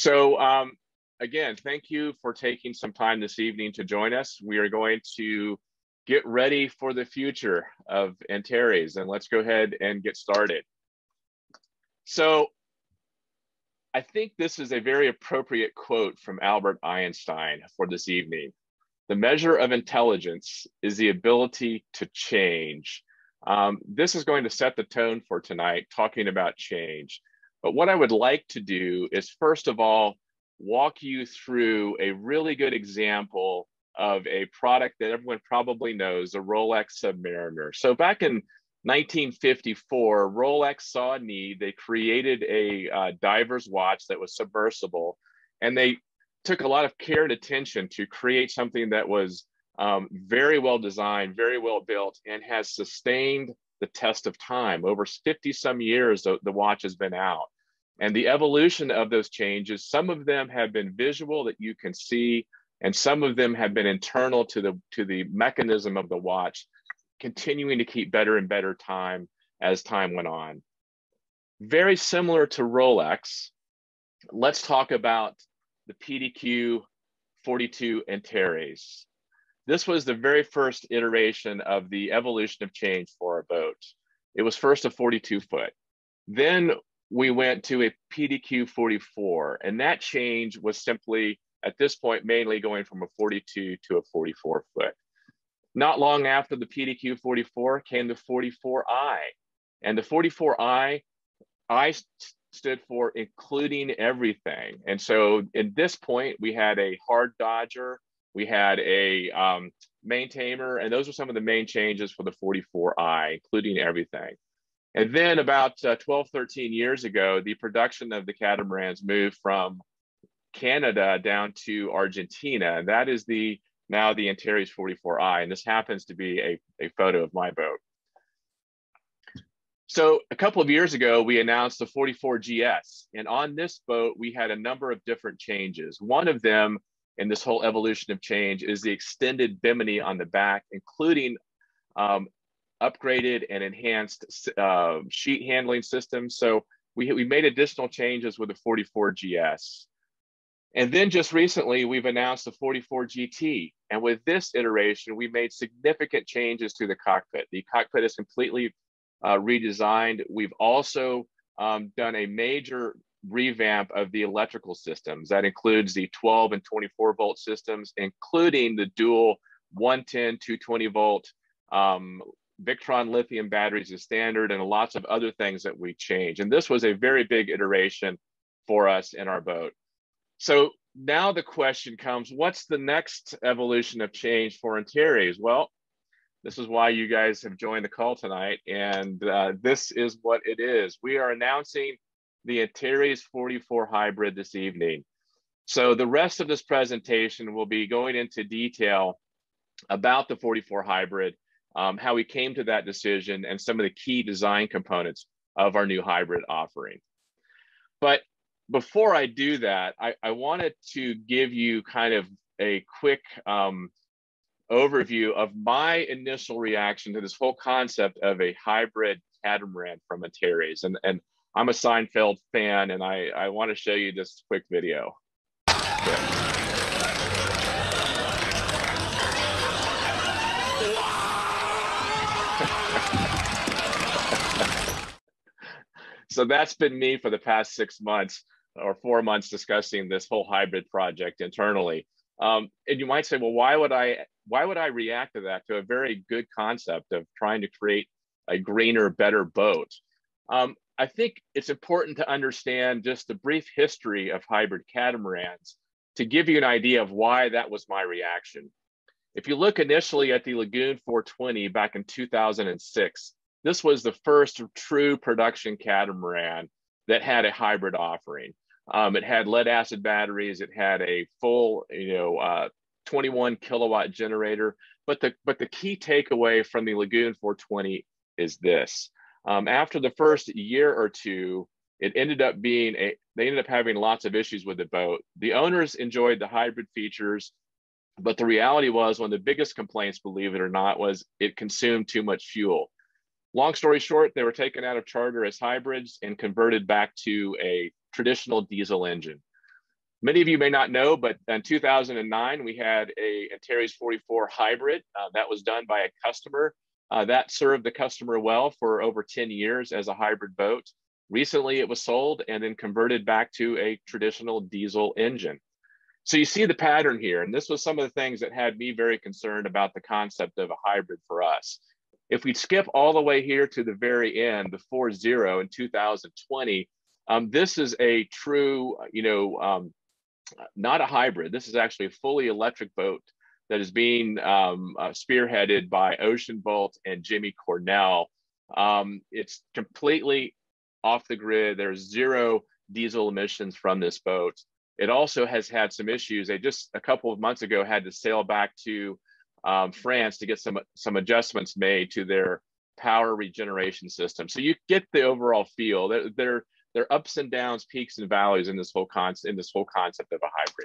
Again, thank you for taking some time this evening to join us. We are going to get ready for the future of Antares, and let's go ahead and get started. So I think this is a very appropriate quote from Albert Einstein for this evening. The measure of intelligence is the ability to change. This is going to set the tone for tonight, talking about change. But what I would like to do is, first of all, walk you through a really good example of a product that everyone probably knows, the Rolex Submariner. So back in 1954, Rolex saw a need. They created a diver's watch that was submersible, and they took a lot of care and attention to create something that was very well designed, very well built, and has sustained the test of time. Over 50 some years, the watch has been out. And the evolution of those changes, some of them have been visual that you can see, and some of them have been internal to the mechanism of the watch, continuing to keep better and better time as time went on. Very similar to Rolex, let's talk about the PDQ 42 Antares. This was the very first iteration of the evolution of change for our boat. It was first a 42 foot. Then we went to a PDQ 44, and that change was simply, at this point, mainly going from a 42 to a 44 foot. Not long after the PDQ 44 came the 44I, and the 44I stood for including everything. And so at this point, we had a hard dodger, we had a main tamer, and those were some of the main changes for the 44I, including everything. And then about 12, 13 years ago, the production of the catamarans moved from Canada down to Argentina. That is now the Antares 44I, and this happens to be a photo of my boat. So a couple of years ago, we announced the 44GS, and on this boat, we had a number of different changes. One of them in this whole evolution of change is the extended bimini on the back, including upgraded and enhanced sheet handling systems. So we made additional changes with the 44GS. And then just recently, we've announced the 44GT. And with this iteration, we made significant changes to the cockpit. The cockpit is completely redesigned. We've also done a major revamp of the electrical systems. That includes the 12 and 24 volt systems, including the dual 110, 220 volt Victron lithium batteries as standard, and lots of other things that we changed. And this was a very big iteration for us in our boat. So now the question comes, what's the next evolution of change for Antares? Well, this is why you guys have joined the call tonight, and this is what it is. We are announcing the Antares 44 Hybrid this evening. So the rest of this presentation will be going into detail about the 44 Hybrid, how we came to that decision, and some of the key design components of our new hybrid offering. But before I do that, I wanted to give you kind of a quick overview of my initial reaction to this whole concept of a hybrid catamaran from Antares. And I'm a Seinfeld fan, and I want to show you this quick video. So that's been me for the past 6 months or 4 months discussing this whole hybrid project internally. And you might say, well, why would I react to that, to a very good concept of trying to create a greener, better boat? I think it's important to understand just the brief history of hybrid catamarans to give you an idea of why that was my reaction. If you look initially at the Lagoon 420 back in 2006, this was the first true production catamaran that had a hybrid offering. It had lead acid batteries. It had a full, 21 kilowatt generator. But the key takeaway from the Lagoon 420 is this: after the first year or two, they ended up having lots of issues with the boat. The owners enjoyed the hybrid features, but the reality was, one of the biggest complaints, believe it or not, was it consumed too much fuel. Long story short, they were taken out of charter as hybrids and converted back to a traditional diesel engine. Many of you may not know, but in 2009, we had a Antares 44 hybrid that was done by a customer that served the customer well for over 10 years as a hybrid boat. Recently, it was sold and then converted back to a traditional diesel engine. So you see the pattern here, and this was some of the things that had me very concerned about the concept of a hybrid for us. If we skip all the way here to the very end, the 4.0 in 2020, this is a true, not a hybrid. This is actually a fully electric boat that is being spearheaded by Ocean Bolt and Jimmy Cornell. It's completely off the grid. There's zero diesel emissions from this boat. It also has had some issues. They just a couple of months ago had to sail back to France to get some adjustments made to their power regeneration system. So you get the overall feel. There are ups and downs, peaks and valleys in this whole concept of a hybrid.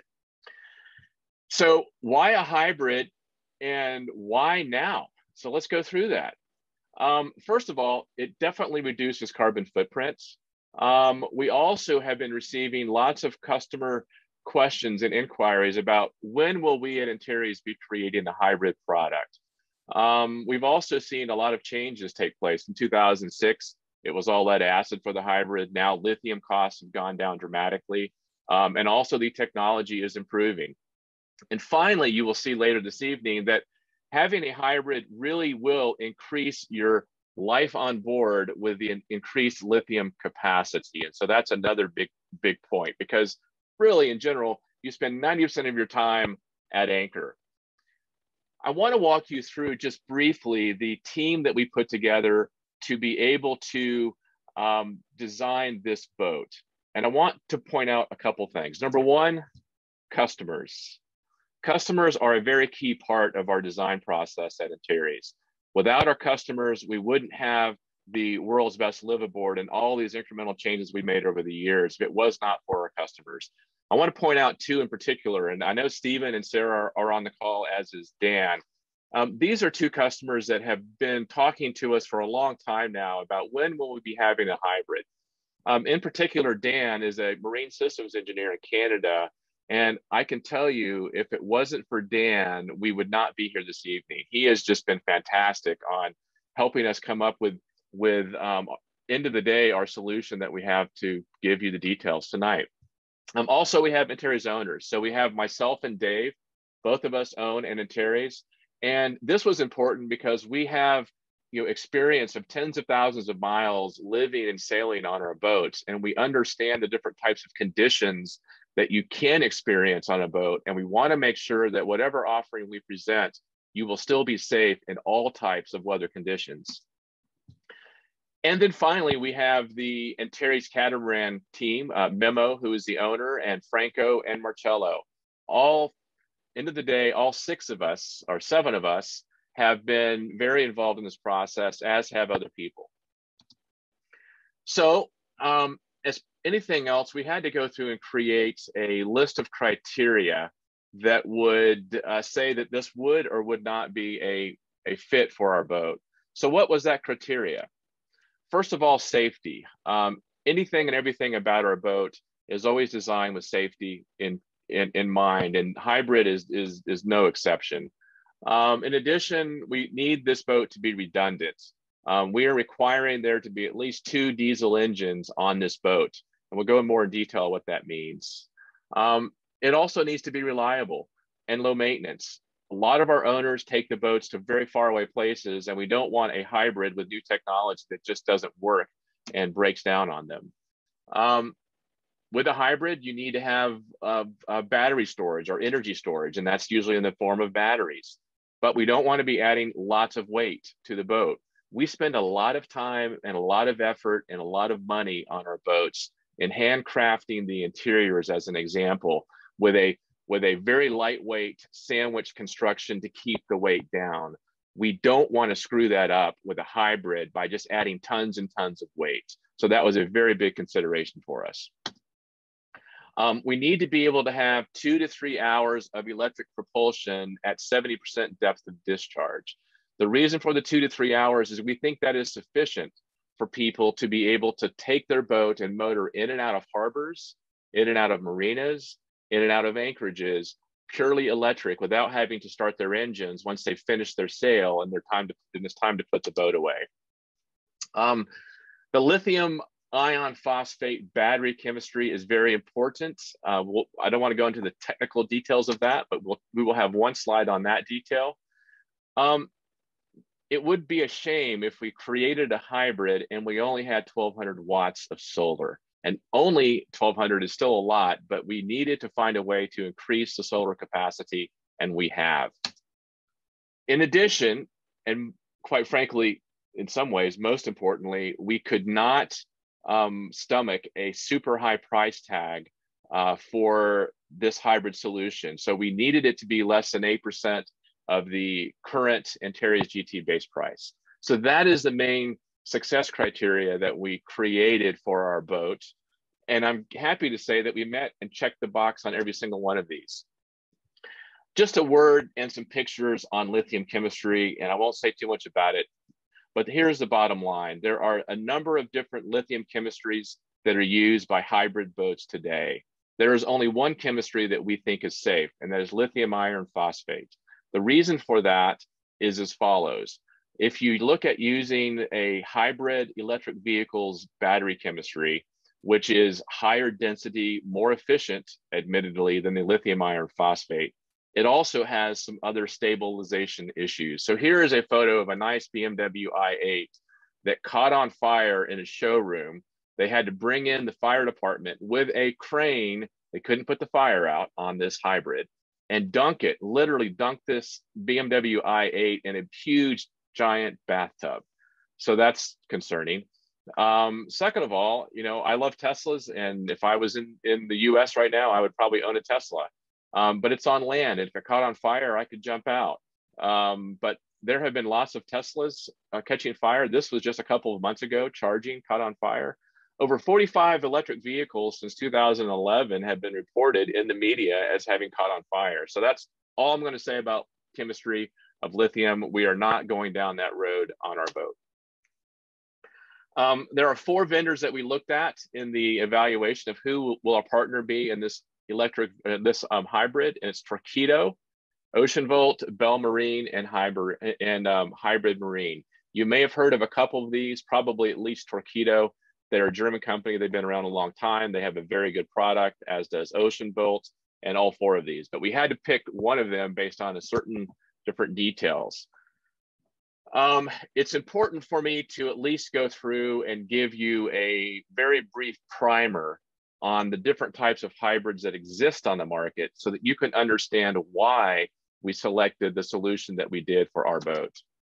So why a hybrid and why now? So let's go through that. First of all, it definitely reduces carbon footprints. We also have been receiving lots of customer questions and inquiries about when will we at Antares be creating the hybrid product. We've also seen a lot of changes take place. In 2006, it was all lead acid for the hybrid. Now lithium costs have gone down dramatically. And also the technology is improving. And finally, you will see later this evening that having a hybrid really will increase your life on board with the increased lithium capacity. And so that's another big point, because really in general, you spend 90% of your time at anchor. I want to walk you through just briefly the team that we put together to be able to design this boat. And I want to point out a couple things. Number one, customers. Customers are a very key part of our design process at Antares. Without our customers, we wouldn't have the world's best liveaboard and all these incremental changes we made over the years if it was not for our customers. I want to point out two in particular, and I know Stephen and Sarah are on the call, as is Dan. These are two customers that have been talking to us for a long time now about when will we be having a hybrid. In particular, Dan is a marine systems engineer in Canada, and I can tell you, if it wasn't for Dan, we would not be here this evening. He has just been fantastic on helping us come up with end of the day, our solution that we have to give you the details tonight. Also, we have Antares owners. So we have myself and Dave, both of us own an Antares. And this was important because we have experience of tens of thousands of miles living and sailing on our boats. And we understand the different types of conditions that you can experience on a boat. And we want to make sure that whatever offering we present, you will still be safe in all types of weather conditions. And then finally, we have the Antares Catamaran team, Memo, who is the owner, and Franco and Marcello. All, end of the day, all six of us, or seven of us, have been very involved in this process, as have other people. So, as anything else, we had to go through and create a list of criteria that would say that this would or would not be a fit for our boat. So what was that criteria? First of all, safety. Anything and everything about our boat is always designed with safety in mind, and hybrid is no exception. In addition, we need this boat to be redundant. We are requiring there to be at least 2 diesel engines on this boat, and we'll go in more in detail what that means. It also needs to be reliable and low maintenance. A lot of our owners take the boats to very far away places, and we don't want a hybrid with new technology that just doesn't work and breaks down on them. With a hybrid, you need to have a battery storage or energy storage, and that's usually in the form of batteries. But we don't want to be adding lots of weight to the boat. We spend a lot of time and a lot of effort and a lot of money on our boats in handcrafting the interiors, as an example, with a very lightweight sandwich construction to keep the weight down. We don't want to screw that up with a hybrid by just adding tons and tons of weight. So that was a very big consideration for us. We need to be able to have 2 to 3 hours of electric propulsion at 70% depth of discharge. The reason for the 2 to 3 hours is we think that is sufficient for people to be able to take their boat and motor in and out of harbors, in and out of marinas, in and out of anchorages purely electric without having to start their engines once they finish their sail and it's time to put the boat away. The lithium ion phosphate battery chemistry is very important. I don't want to go into the technical details of that, but we will have one slide on that detail. It would be a shame if we created a hybrid and we only had 1,200 watts of solar. And only 1,200 is still a lot, but we needed to find a way to increase the solar capacity, and we have. In addition, and quite frankly, in some ways, most importantly, we could not stomach a super high price tag for this hybrid solution. So we needed it to be less than 8% of the current Antares GT base price. So that is the main success criteria that we created for our boat. And I'm happy to say that we met and checked the box on every single one of these. Just a word and some pictures on lithium chemistry, and I won't say too much about it, but here's the bottom line. There are a number of different lithium chemistries that are used by hybrid boats today. There is only one chemistry that we think is safe, and that is lithium iron phosphate. The reason for that is as follows. If you look at using a hybrid electric vehicle's battery chemistry, which is higher density, more efficient, admittedly, than the lithium iron phosphate, it also has some other stabilization issues. So here is a photo of a nice BMW i8 that caught on fire in a showroom. They had to bring in the fire department with a crane. They couldn't put the fire out on this hybrid and literally dunk this BMW i8 in a huge, giant bathtub. So that's concerning. Second of all, I love Teslas, and if I was in the US right now, I would probably own a Tesla. But it's on land. If it caught on fire, I could jump out. But there have been lots of Teslas catching fire. This was just a couple of months ago, caught on fire. Over 45 electric vehicles since 2011 have been reported in the media as having caught on fire. So that's all I'm going to say about chemistry of lithium. We are not going down that road on our boat. There are 4 vendors that we looked at in the evaluation of who will our partner be in this hybrid, and it's Torqeedo, Ocean Volt, Bell Marine, and Hybrid Marine. You may have heard of a couple of these, probably at least Torqeedo. They're a German company. They've been around a long time. They have a very good product, as does Ocean Volt, and all 4 of these. But we had to pick one of them based on a certain different details. It's important for me to at least go through and give you a very brief primer on the different types of hybrids that exist on the market so that you can understand why we selected the solution that we did for our boat.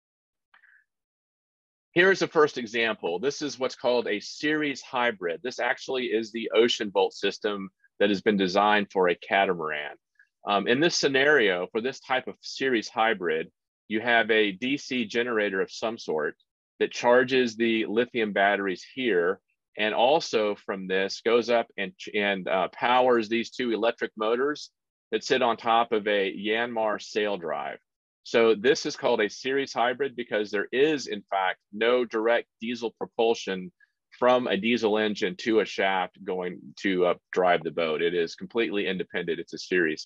Here's the first example. This is what's called a series hybrid. This actually is the Ocean Volt system that has been designed for a catamaran. In this scenario, for this type of series hybrid, you have a DC generator of some sort that charges the lithium batteries here, and also from this goes up and powers these 2 electric motors that sit on top of a Yanmar sail drive. So this is called a series hybrid because there is, in fact, no direct diesel propulsion from a diesel engine to a shaft going to drive the boat. It is completely independent. It's a series.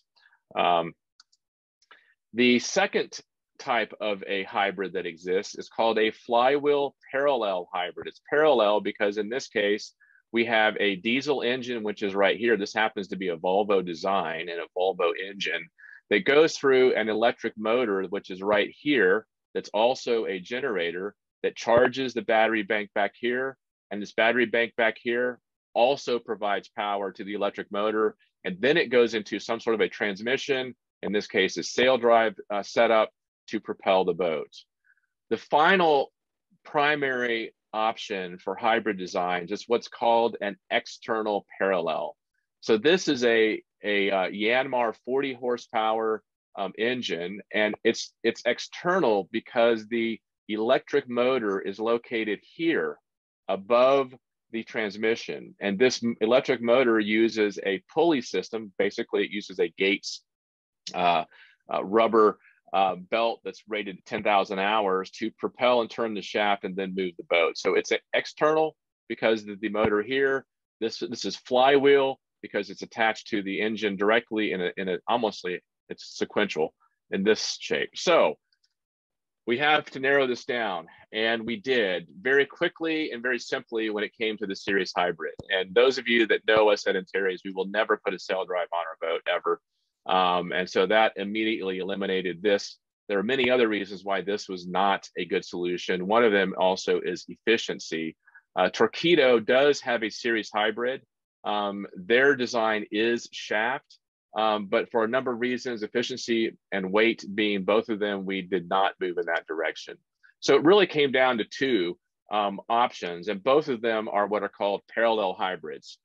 The second type of a hybrid that exists is called a flywheel parallel hybrid. It's parallel because in this case, we have a diesel engine, which is right here. This happens to be a Volvo design and a Volvo engine that goes through an electric motor, which is right here. That's also a generator that charges the battery bank back here. And this battery bank back here also provides power to the electric motor. And then it goes into some sort of a transmission, in this case, a sail drive setup to propel the boat. The final primary option for hybrid designs is what's called an external parallel. So this is a Yanmar 40 horsepower engine, and it's external because the electric motor is located here above the transmission. And this electric motor uses a pulley system. Basically, it uses a Gates rubber belt that's rated 10,000 hours to propel and turn the shaft and then move the boat. So it's external because of the motor here. This is flywheel because it's attached to the engine directly in a almost it's sequential in this shape. So we have to narrow this down, and we did very quickly and very simply when it came to the series hybrid. And those of you that know us at Antares, we will never put a sail drive on our boat ever. And so that immediately eliminated this. There are many other reasons why this was not a good solution. One of them also is efficiency. Torqeedo does have a series hybrid. Their design is shaft, but for a number of reasons, efficiency and weight being both of them, we did not move in that direction. So it really came down to two options, and both of them are what are called parallel hybrids.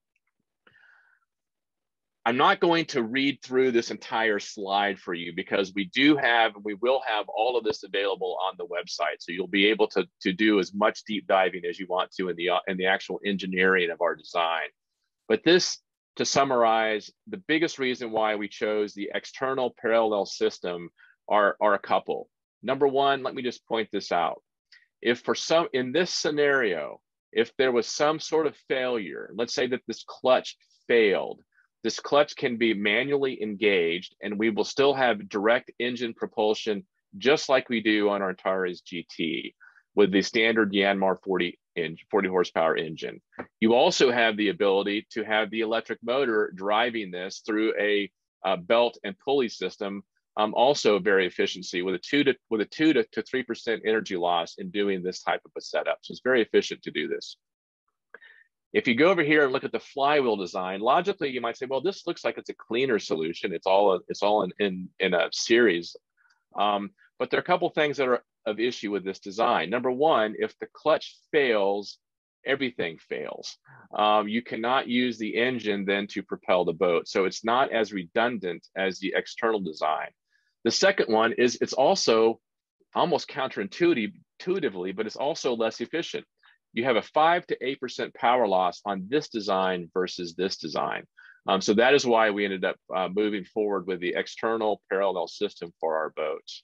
I'm not going to read through this entire slide for you because we will have all of this available on the website. So you'll be able to do as much deep diving as you want to in the actual engineering of our design. But this, to summarize, the biggest reason why we chose the external parallel system are a couple. Number one, let me just point this out. In this scenario, if there was some sort of failure, let's say that this clutch failed, this clutch can be manually engaged and we will still have direct engine propulsion just like we do on our Antares GT with the standard Yanmar 40 horsepower engine. You also have the ability to have the electric motor driving this through a belt and pulley system, also very efficiency with a 2 to 3% energy loss in doing this type of a setup. So it's very efficient to do this. If you go over here and look at the flywheel design, logically you might say, well, this looks like it's a cleaner solution. It's all in a series. But there are a couple things that are of issue with this design. Number one, if the clutch fails, everything fails. You cannot use the engine then to propel the boat. So it's not as redundant as the external design. The second one is it's also almost counterintuitively, but it's also less efficient. You have a 5 to 8% power loss on this design versus this design. So that is why we ended up moving forward with the external parallel system for our boats.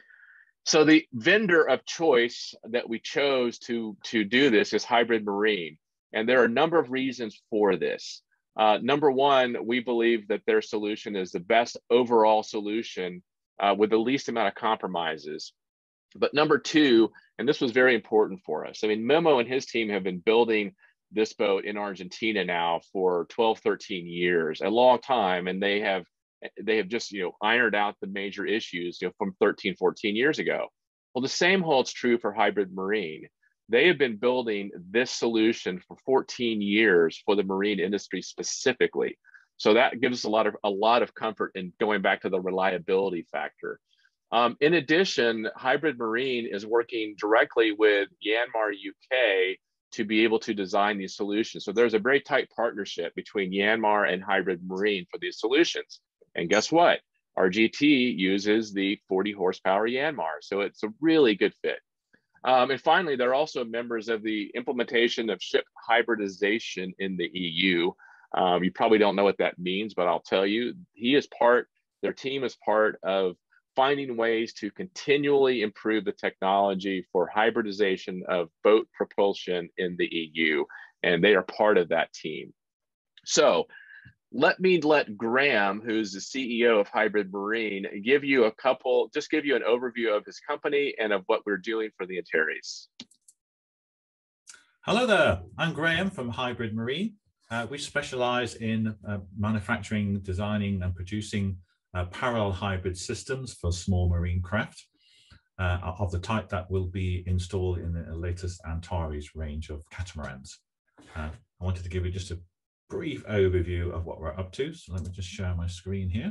So the vendor of choice that we chose to do this is Hybrid Marine. And there are a number of reasons for this. Number one, we believe that their solution is the best overall solution with the least amount of compromises. But number two, and this was very important for us. I mean, Memo and his team have been building this boat in Argentina now for 12, 13 years, a long time. And they have just, ironed out the major issues, from 13, 14 years ago. Well, the same holds true for Hybrid Marine. They have been building this solution for 14 years for the marine industry specifically. So that gives us a lot of comfort in going back to the reliability factor. In addition, Hybrid Marine is working directly with Yanmar UK to be able to design these solutions. So there's a very tight partnership between Yanmar and Hybrid Marine for these solutions. And guess what? Our GT uses the 40 horsepower Yanmar. So it's a really good fit. And finally, they're also members of the implementation of ship hybridization in the EU. You probably don't know what that means, but I'll tell you, their team is part of finding ways to continually improve the technology for hybridization of boat propulsion in the EU, and they are part of that team. So let Graham, who's the CEO of Hybrid Marine, give you an overview of his company and of what we're doing for the Antares. Hello there, I'm Graham from Hybrid Marine. We specialize in manufacturing, designing and producing parallel hybrid systems for small marine craft of the type that will be installed in the latest Antares range of catamarans. I wanted to give you just a brief overview of what we're up to. So let me just share my screen here.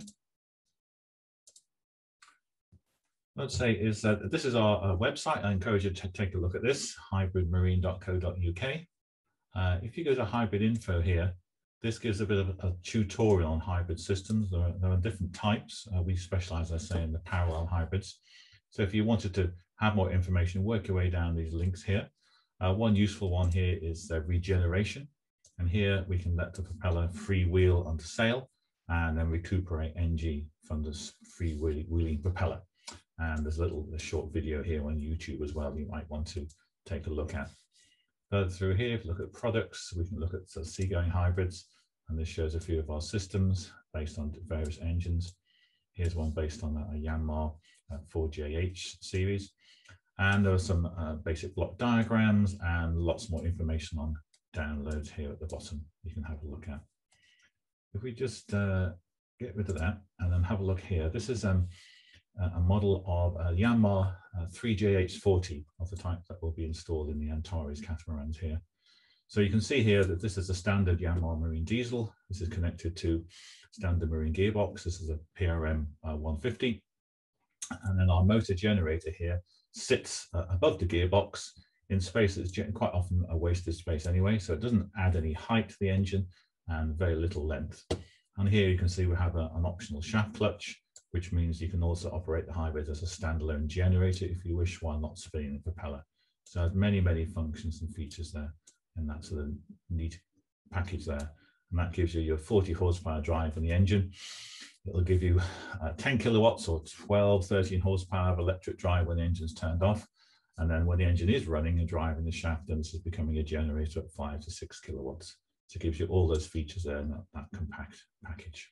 What I'd say is that this is our website. I encourage you to take a look at this, hybridmarine.co.uk. If you go to hybrid info here, this gives a bit of a tutorial on hybrid systems. There are different types. We specialize, as I say, in the parallel hybrids. So if you wanted to have more information, work your way down these links here. One useful one here is regeneration. And here we can let the propeller freewheel onto sail and then recuperate NG from this freewheeling propeller. And there's a short video here on YouTube as well you might want to take a look at. Further through here, if you look at products, we can look at seagoing hybrids. And this shows a few of our systems based on various engines. Here's one based on a Yanmar 4JH series. And there are some basic block diagrams and lots more information on downloads here at the bottom you can have a look at. If we just get rid of that and then have a look here, this is a model of a Yanmar 3JH40 of the type that will be installed in the Antares Catamarans here. So you can see here that this is a standard Yanmar marine diesel. This is connected to standard marine gearbox. This is a PRM 150. And then our motor generator here sits above the gearbox in space that's quite often a wasted space anyway. So it doesn't add any height to the engine and very little length. And here you can see we have an optional shaft clutch, which means you can also operate the hybrid as a standalone generator if you wish, while not spinning the propeller. So it has many, many functions and features there in that sort of neat package there. And that gives you your 40 horsepower drive on the engine. It'll give you 10 kilowatts or 12, 13 horsepower of electric drive when the engine's turned off. And then when the engine is running and driving the shaft, then this is becoming a generator at 5 to 6 kilowatts. So it gives you all those features there in that compact package.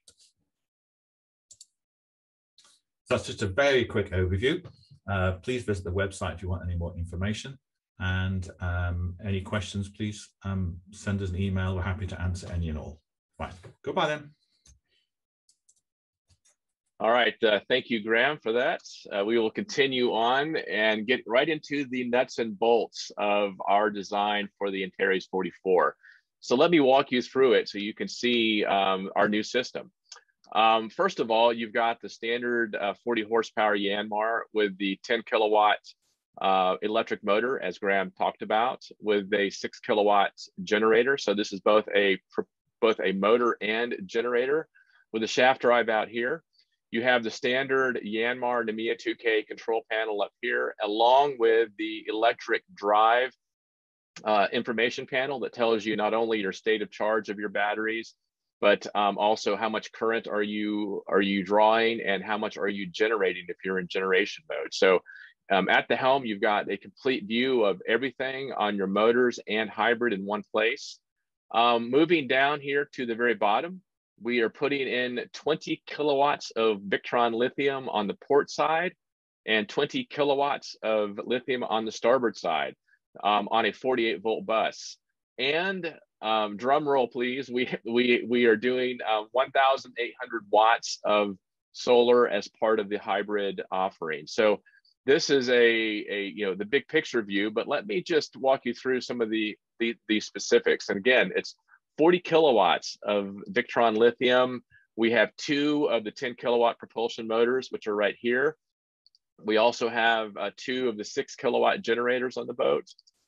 So that's just a very quick overview. Please visit the website if you want any more information. And any questions, please send us an email. We're happy to answer any and all. Right, goodbye then. All right, thank you, Graham, for that. We will continue on and get right into the nuts and bolts of our design for the Antares 44. So let me walk you through it so you can see our new system. First of all, you've got the standard 40 horsepower Yanmar with the 10 kilowatt electric motor, as Graham talked about, with a 6 kilowatt generator. So this is both a motor and generator with a shaft drive out here. You have the standard Yanmar Namiya 2K control panel up here, along with the electric drive information panel that tells you not only your state of charge of your batteries, but also how much current are you drawing and how much are you generating if you're in generation mode. So at the helm, you've got a complete view of everything on your motors and hybrid in one place. Moving down here to the very bottom, we are putting in 20 kilowatts of Victron lithium on the port side and 20 kilowatts of lithium on the starboard side on a 48 volt bus. And drum roll, please, we are doing 1,800 watts of solar as part of the hybrid offering. So this is the big picture view, but let me just walk you through some of the specifics. And again, it's 40 kilowatts of Victron lithium. We have 2 of the 10 kilowatt propulsion motors, which are right here. We also have 2 of the 6 kilowatt generators on the boat.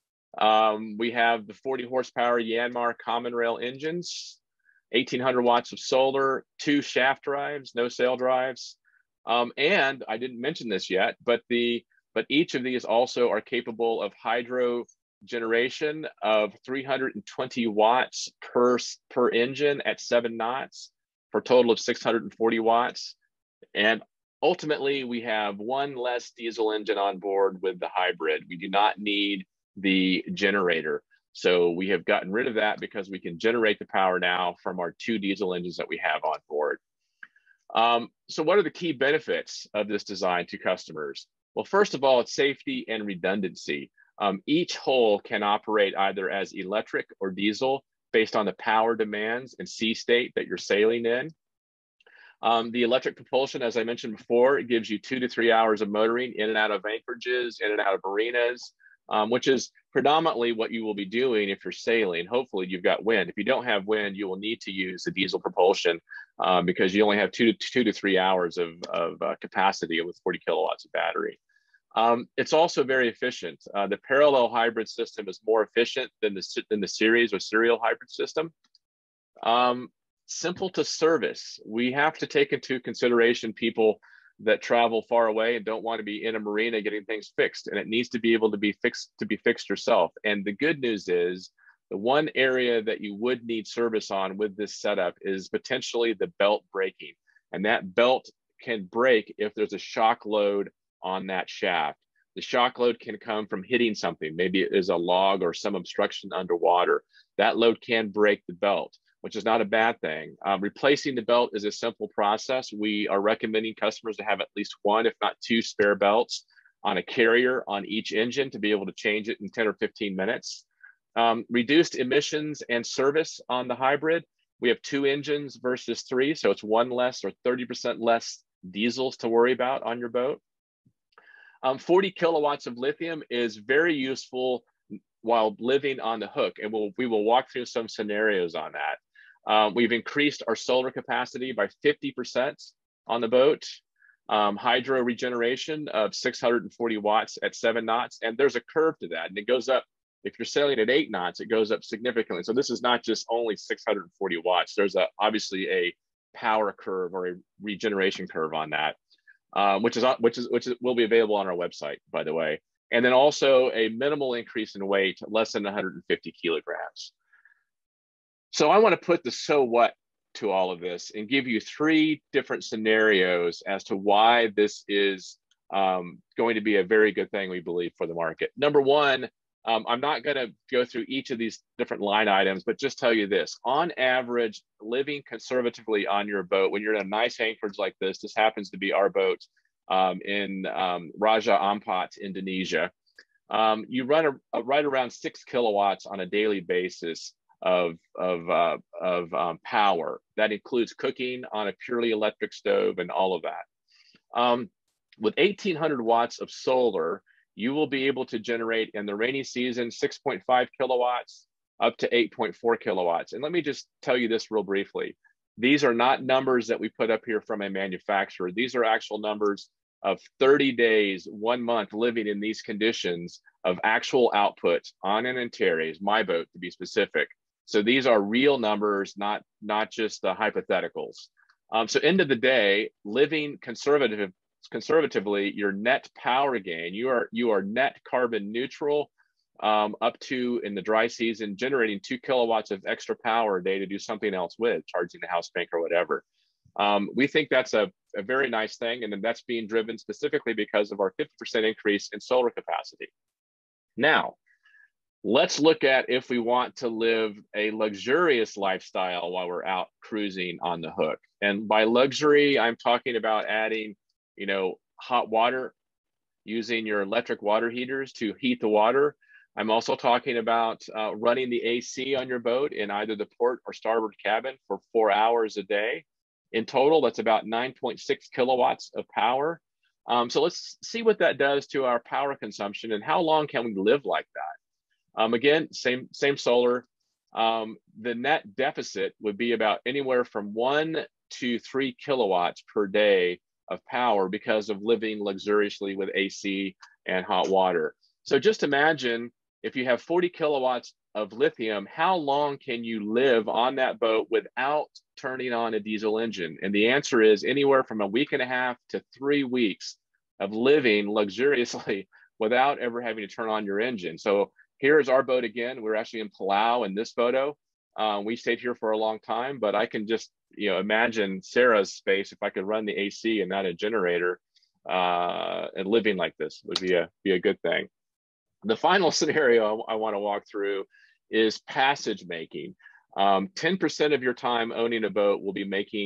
We have the 40 horsepower Yanmar common rail engines, 1,800 watts of solar, 2 shaft drives, no sail drives. And I didn't mention this yet, but each of these also are capable of hydro generation of 320 watts per engine at 7 knots for a total of 640 watts. And ultimately, we have 1 less diesel engine on board with the hybrid. We do not need the generator. So we have gotten rid of that because we can generate the power now from our 2 diesel engines that we have on board. So what are the key benefits of this design to customers? Well, first of all, it's safety and redundancy. Each hull can operate either as electric or diesel based on the power demands and sea state that you're sailing in. The electric propulsion, as I mentioned before, it gives you 2 to 3 hours of motoring in and out of anchorages, in and out of marinas, which is predominantly what you will be doing if you're sailing. Hopefully you've got wind. If you don't have wind, you will need to use the diesel propulsion because you only have 2 to 3 hours of capacity with 40 kilowatts of battery. It's also very efficient. The parallel hybrid system is more efficient than the series or serial hybrid system. Simple to service. We have to take into consideration people that travel far away and don't want to be in a marina getting things fixed, and it needs to be able to be fixed yourself. And the good news is the one area that you would need service on with this setup is potentially the belt breaking, and that belt can break if there's a shock load on that shaft. The shock load can come from hitting something. Maybe it is a log or some obstruction underwater. That load can break the belt. which is not a bad thing. Replacing the belt is a simple process. We are recommending customers to have at least one, if not two, spare belts on a carrier on each engine to be able to change it in 10 or 15 minutes. Reduced emissions and service on the hybrid. We have 2 engines versus 3, so it's 1 less or 30% less diesels to worry about on your boat. 40 kilowatts of lithium is very useful while living on the hook, and we will walk through some scenarios on that. We've increased our solar capacity by 50% on the boat. Hydro regeneration of 640 watts at 7 knots, and there's a curve to that, and it goes up. If you're sailing at 8 knots, it goes up significantly. So this is not just only 640 watts. There's obviously a power curve or a regeneration curve on that, which will be available on our website, by the way. And then also a minimal increase in weight, less than 150 kilograms. So I want to put the so what to all of this and give you 3 different scenarios as to why this is going to be a very good thing, we believe, for the market. Number one, I'm not going to go through each of these different line items, but just tell you this. On average, living conservatively on your boat, when you're in a nice anchorage like this happens to be our boat in Raja Ampat, Indonesia, you run right around 6 kilowatts on a daily basis of power. That includes cooking on a purely electric stove and all of that. With 1,800 watts of solar, you will be able to generate in the rainy season 6.5 kilowatts up to 8.4 kilowatts. And let me just tell you this real briefly. These are not numbers that we put up here from a manufacturer. These are actual numbers of 30 days, 1 month living in these conditions of actual output on an Antares, my boat to be specific. So these are real numbers, not just the hypotheticals. So end of the day, living conservatively, your net power gain, you are net carbon neutral up to, in the dry season, generating 2 kilowatts of extra power a day to do something else with, charging the house bank or whatever. We think that's a very nice thing, and then that's being driven specifically because of our 50% increase in solar capacity. Now, let's look at if we want to live a luxurious lifestyle while we're out cruising on the hook. And by luxury, I'm talking about adding, hot water, using your electric water heaters to heat the water. I'm also talking about running the AC on your boat in either the port or starboard cabin for 4 hours a day. In total, that's about 9.6 kilowatts of power. So let's see what that does to our power consumption and how long can we live like that. Again, same solar. The net deficit would be about anywhere from 1 to 3 kilowatts per day of power because of living luxuriously with AC and hot water. So just imagine if you have 40 kilowatts of lithium, how long can you live on that boat without turning on a diesel engine? And the answer is anywhere from 1.5 weeks to 3 weeks of living luxuriously without ever having to turn on your engine. So here's our boat again. We're actually in Palau in this photo. We stayed here for a long time, but I can just imagine Sarah's space if I could run the AC and not a generator, and living like this would be a good thing. The final scenario I want to walk through is passage making. 10% of your time owning a boat will be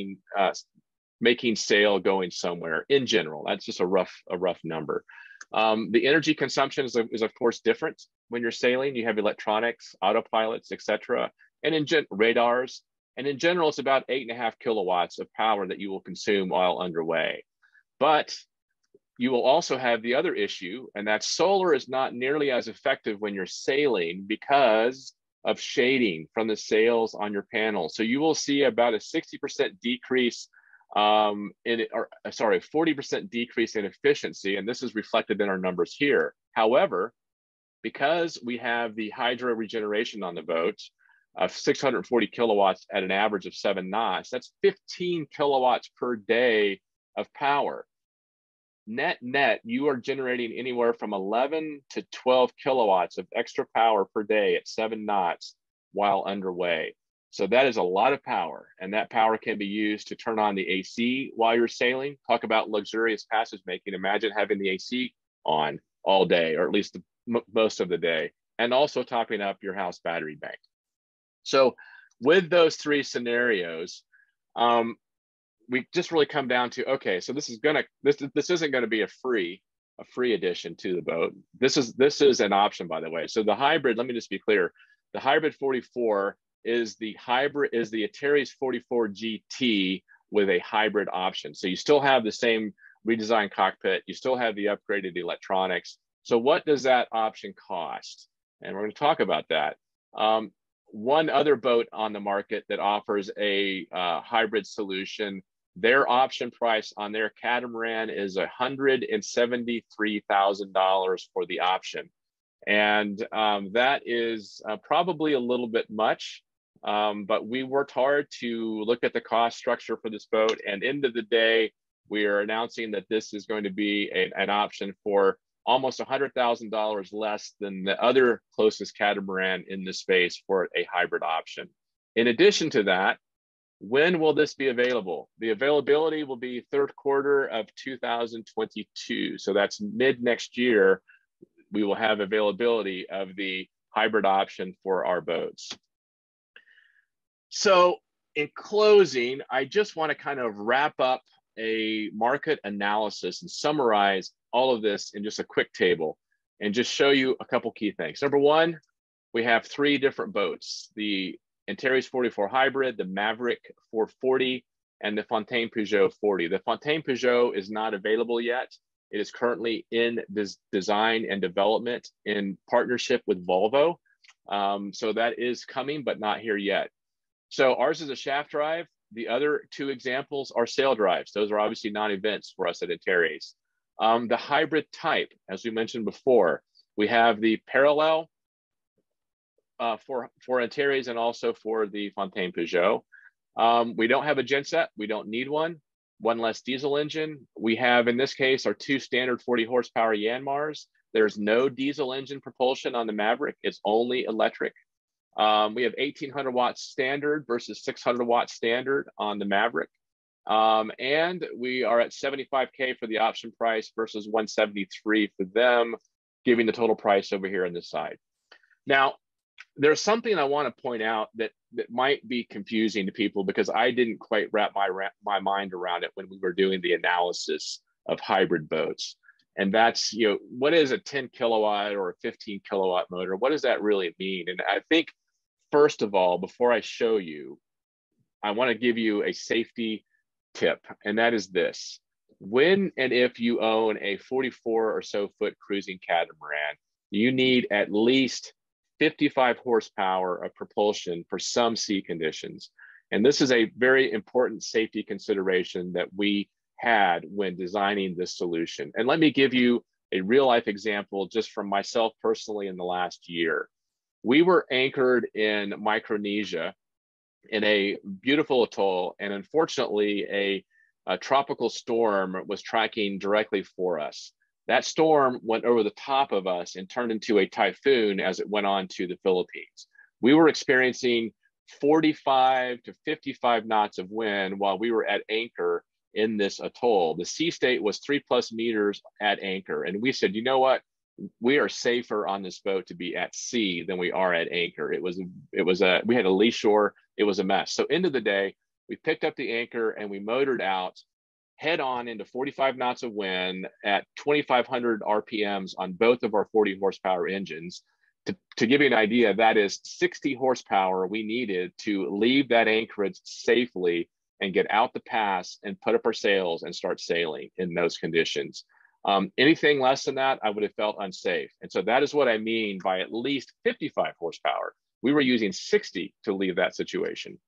making sail going somewhere in general. That's just a rough number. The energy consumption is of course different when you're sailing. You have electronics, autopilots, etc., and radars. And in general, it's about 8.5 kilowatts of power that you will consume while underway. But you will also have the other issue, and that solar is not nearly as effective when you're sailing because of shading from the sails on your panels. So you will see about a 60% decrease 40% decrease in efficiency, and this is reflected in our numbers here. However, because we have the hydro regeneration on the boat of 640 kilowatts at an average of 7 knots, that's 15 kilowatts per day of power. Net, you are generating anywhere from 11 to 12 kilowatts of extra power per day at 7 knots while underway. So that is a lot of power, and that power can be used to turn on the AC while you're sailing. Talk about luxurious passage making. Imagine having the AC on all day, or at least most of the day, and also topping up your house battery bank. So with those three scenarios, we just really come down to, okay, so this isn't gonna be a free addition to the boat. This is an option, by the way. So the hybrid, let me just be clear, the hybrid 44 is the Antares 44 GT with a hybrid option. So you still have the same redesigned cockpit, you still have the upgraded electronics. So what does that option cost? And we're going to talk about that. One other boat on the market that offers a hybrid solution, their option price on their catamaran is $173,000 for the option. And that is probably a little bit much, but we worked hard to look at the cost structure for this boat. And end of the day, we are announcing that this is going to be an option for almost $100,000 less than the other closest catamaran in the space for a hybrid option. In addition to that, when will this be available? The availability will be third quarter of 2022. So that's mid next year, we will have availability of the hybrid option for our boats. So in closing, I just want to kind of wrap up a market analysis and summarize all of this in just a quick table and just show you a couple key things. Number one, we have three different boats: the Antares 44 hybrid, the Maverick 440, and the Fontaine Peugeot 40. The Fontaine Peugeot is not available yet. It is currently in this design and development in partnership with Volvo. So that is coming, but not here yet. So ours is a shaft drive. The other two examples are sail drives. Those are obviously non-events for us at Antares. The hybrid type, as we mentioned before, we have the parallel for Antares and also for the Fontaine Peugeot. We don't have a genset. We don't need one. One less diesel engine. We have, in this case, our two standard 40 horsepower Yanmars. There's no diesel engine propulsion on the Maverick. It's only electric. We have 1800 watts standard versus 600 watts standard on the Maverick. And we are at $75K for the option price versus $173 for them, giving the total price over here on this side. Now, there's something I want to point out that might be confusing to people because I didn't quite wrap my mind around it when we were doing the analysis of hybrid boats. And that's, what is a 10 kilowatt or a 15 kilowatt motor? What does that really mean? And I think, first of all, before I show you, I want to give you a safety tip, and that is this. When and if you own a 44 or so foot cruising catamaran, you need at least 55 horsepower of propulsion for some sea conditions. And this is a very important safety consideration that we had when designing this solution. And let me give you a real life example just from myself personally in the last year. We were anchored in Micronesia in a beautiful atoll, and unfortunately a tropical storm was tracking directly for us. That storm went over the top of us and turned into a typhoon as it went on to the Philippines. We were experiencing 45 to 55 knots of wind while we were at anchor in this atoll. The sea state was 3+ meters at anchor. And we said, you know what? We are safer on this boat to be at sea than we are at anchor. We had a lee shore. It was a mess. So end of the day, we picked up the anchor and we motored out head on into 45 knots of wind at 2,500 RPMs on both of our 40 horsepower engines. To give you an idea, that is 60 horsepower we needed to leave that anchorage safely and get out the pass and put up our sails and start sailing in those conditions. Anything less than that, I would have felt unsafe. And so that is what I mean by at least 55 horsepower. We were using 60 to leave that situation.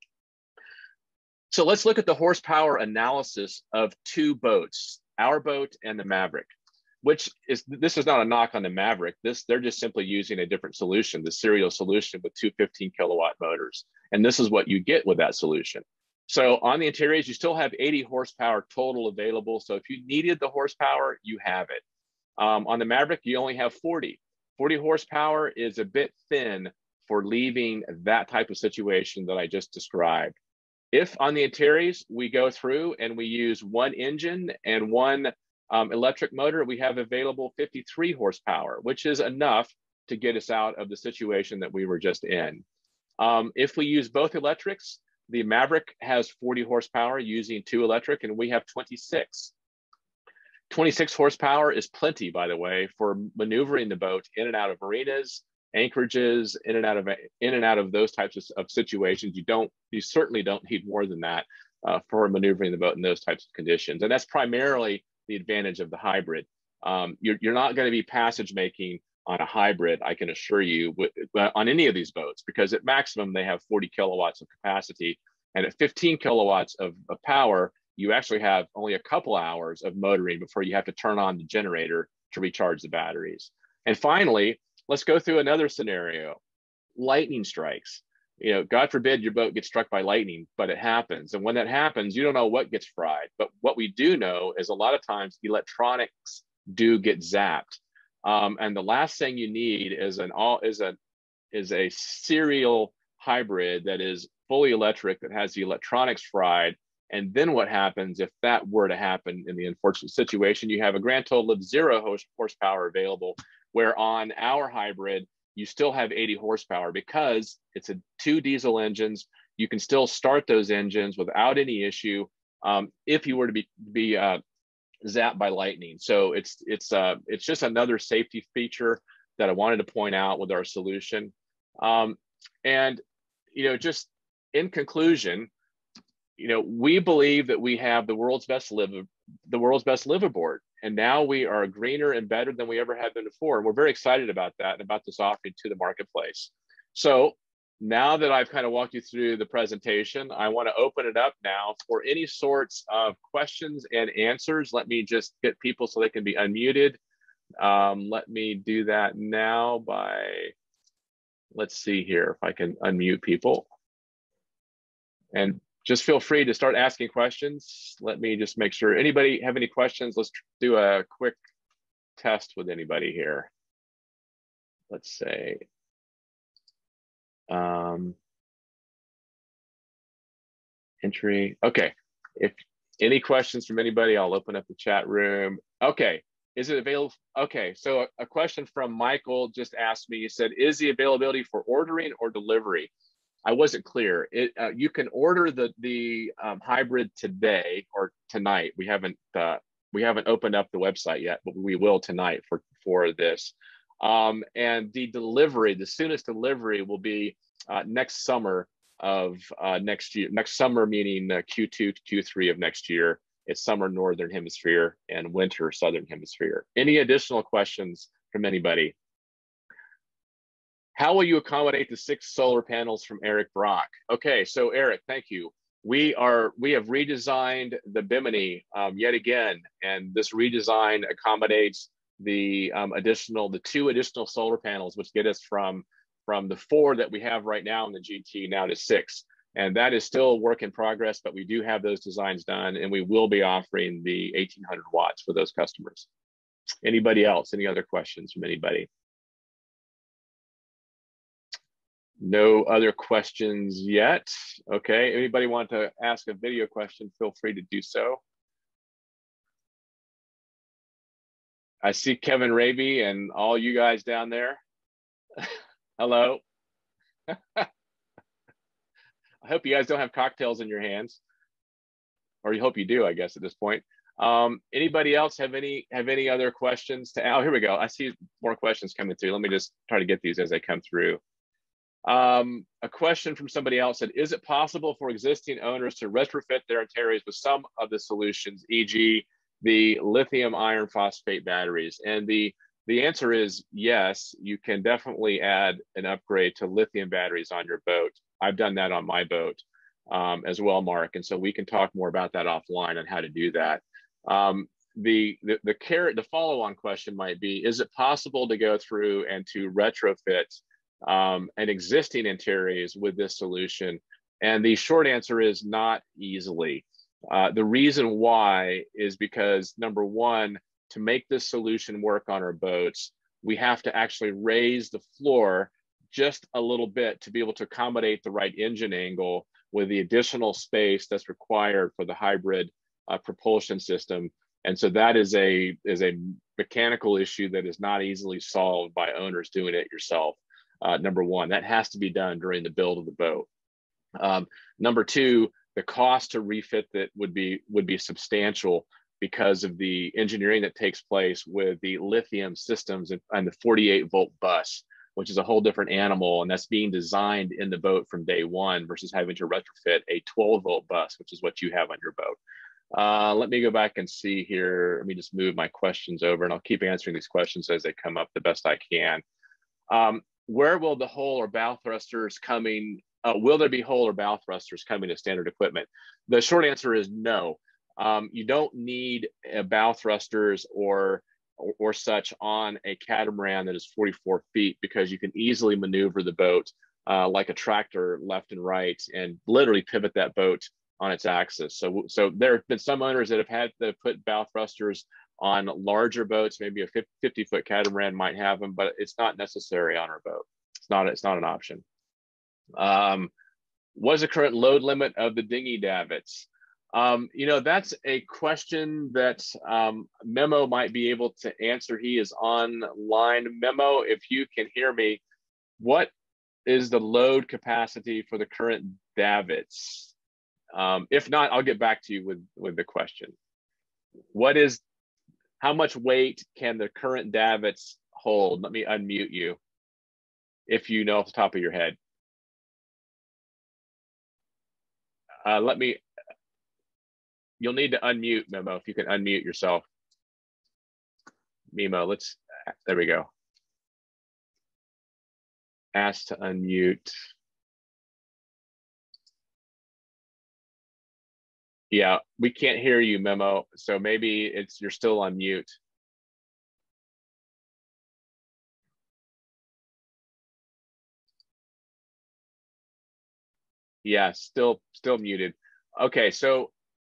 So let's look at the horsepower analysis of two boats, our boat and the Maverick, this is not a knock on the Maverick. They're just simply using a different solution, the serial solution with two 15 kilowatt motors. And this is what you get with that solution. So on the Antares, you still have 80 horsepower total available. So if you needed the horsepower, you have it. On the Maverick, you only have 40. 40 horsepower is a bit thin for leaving that type of situation that I just described. If on the Antares, we go through and we use one engine and one electric motor, we have available 53 horsepower, which is enough to get us out of the situation that we were just in. If we use both electrics, the Maverick has 40 horsepower using 2 electric, and we have 26. 26 horsepower is plenty, by the way, for maneuvering the boat in and out of marinas, anchorages, in and out of those types of situations. You certainly don't need more than that for maneuvering the boat in those types of conditions. And that's primarily the advantage of the hybrid. You're not going to be passage making on a hybrid, I can assure you, on any of these boats, because at maximum they have 40 kilowatts of capacity, and at 15 kilowatts of power, you actually have only a couple hours of motoring before you have to turn on the generator to recharge the batteries. And finally, let's go through another scenario. Lightning strikes. You know, God forbid your boat gets struck by lightning, but it happens. And when that happens, you don't know what gets fried. But what we do know is a lot of times electronics do get zapped. And the last thing you need is a serial hybrid that is fully electric, that has the electronics fried. And then what happens if that were to happen in the unfortunate situation? You have a grand total of 0 horsepower available, where on our hybrid, you still have 80 horsepower because it's 2 diesel engines. You can still start those engines without any issue if you were to be zapped by lightning. So it's just another safety feature that I wanted to point out with our solution. And just in conclusion, we believe that we have the world's best liveaboard, and now we are greener and better than we ever have been before. And we're very excited about that and about this offering to the marketplace. So now that I've kind of walked you through the presentation, I want to open it up now for any sorts of questions and answers. Let me just get people so they can be unmuted. Let me do that now by, let's see here if I can unmute people. And just feel free to start asking questions. Let me just make sure. Anybody have any questions? Let's do a quick test with anybody here. Let's say. Entry. Okay. If any questions from anybody, I'll open up the chat room. Okay. Is it available? Okay. So a question from Michael just asked me, he said, is the availability for ordering or delivery? I wasn't clear. You can order the hybrid today or tonight. We haven't opened up the website yet, but we will tonight for this. And the delivery, the soonest delivery will be next summer of next year. Next summer meaning Q2 to Q3 of next year. It's summer northern hemisphere and winter southern hemisphere. Any additional questions from anybody? How will you accommodate the 6 solar panels from Eric Brock? Okay, so Eric, thank you. We have redesigned the Bimini yet again, and this redesign accommodates the 2 additional solar panels, which get us from the 4 that we have right now in the GT now to 6. And that is still a work in progress, but we do have those designs done, and we will be offering the 1800 watts for those customers. Anybody else? Any other questions from anybody? No other questions yet. Okay, anybody want to ask a video question, feel free to do so. I see Kevin Raby and all you guys down there. Hello. I hope you guys don't have cocktails in your hands, or you hope you do, I guess, at this point. Anybody else have any other questions to, oh, here we go. I see more questions coming through. Let me just try to get these as they come through. A question from somebody else said, is it possible for existing owners to retrofit their Antares with some of the solutions, e.g. the lithium iron phosphate batteries? And the answer is yes, you can definitely add an upgrade to lithium batteries on your boat. I've done that on my boat as well, Mark. And so we can talk more about that offline on how to do that. The follow-on question might be, is it possible to go through and to retrofit an existing Antares with this solution? And the short answer is not easily. The reason why is because, number one, to make this solution work on our boats, we have to actually raise the floor just a little bit to be able to accommodate the right engine angle with the additional space that's required for the hybrid propulsion system. And so that is a mechanical issue that is not easily solved by owners doing it yourself. Number one, that has to be done during the build of the boat. Number two, the cost to refit that would be substantial because of the engineering that takes place with the lithium systems and the 48-volt bus, which is a whole different animal, and that's being designed in the boat from day one versus having to retrofit a 12-volt bus, which is what you have on your boat. Let me go back and see here. Let me just move my questions over, and I'll keep answering these questions as they come up the best I can. Where will the hull or bow thrusters coming? Will there be hull or bow thrusters coming to standard equipment? The short answer is no. You don't need bow thrusters or such on a catamaran that is 44 feet, because you can easily maneuver the boat like a tractor left and right and literally pivot that boat on its axis. So there have been some owners that have had to put bow thrusters on larger boats. Maybe a 50-foot catamaran might have them, but it's not necessary on our boat. It's not an option. What's the current load limit of the dinghy davits? That's a question that Memo might be able to answer. He is online. Memo, if you can hear me, what is the load capacity for the current davits? If not, I'll get back to you with the question. How much weight can the current davits hold? Let me unmute you if you know off the top of your head. You'll need to unmute, Memo, if you can unmute yourself. Memo, there we go. Ask to unmute. Yeah, we can't hear you, Memo. So maybe you're still on mute. Yeah, still muted. Okay, so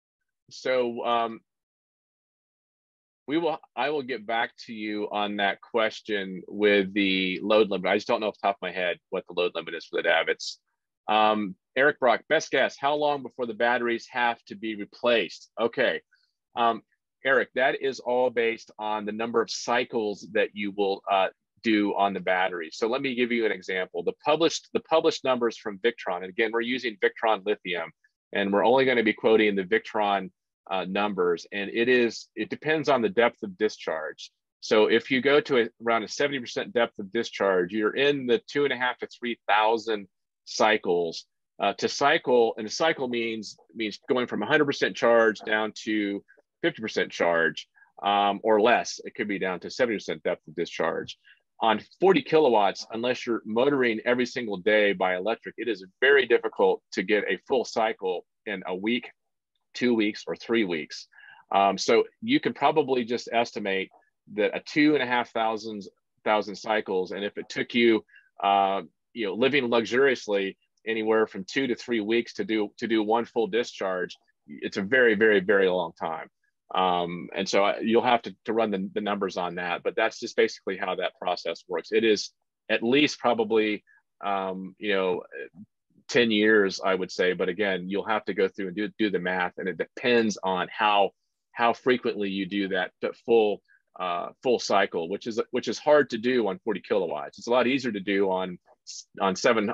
I will get back to you on that question with the load limit. I just don't know off the top of my head what the load limit is for the davits. Eric Brock, best guess, how long before the batteries have to be replaced? Okay, Eric, that is all based on the number of cycles that you will do on the battery. So let me give you an example. The published numbers from Victron, and again, we're using Victron lithium, and we're only going to be quoting the Victron numbers, and it depends on the depth of discharge. So if you go to around a 70% depth of discharge, you're in the 2,500 to 3,000 cycles. To cycle, and a cycle means going from 100% charge down to 50% charge or less. It could be down to 70% depth of discharge. On 40 kilowatts, unless you're motoring every single day by electric, it is very difficult to get a full cycle in a week, 2 weeks, or 3 weeks. So you can probably just estimate that a 2,500 cycles, and if it took you, living luxuriously, anywhere from 2 to 3 weeks to do one full discharge, it's a very, very, very long time. And so you'll have to run the numbers on that, but that's just basically how that process works. It is at least probably 10 years, I would say, but again, you'll have to go through and do the math, and it depends on how frequently you do that full cycle, which is hard to do on 40 kilowatts. It's a lot easier to do on 7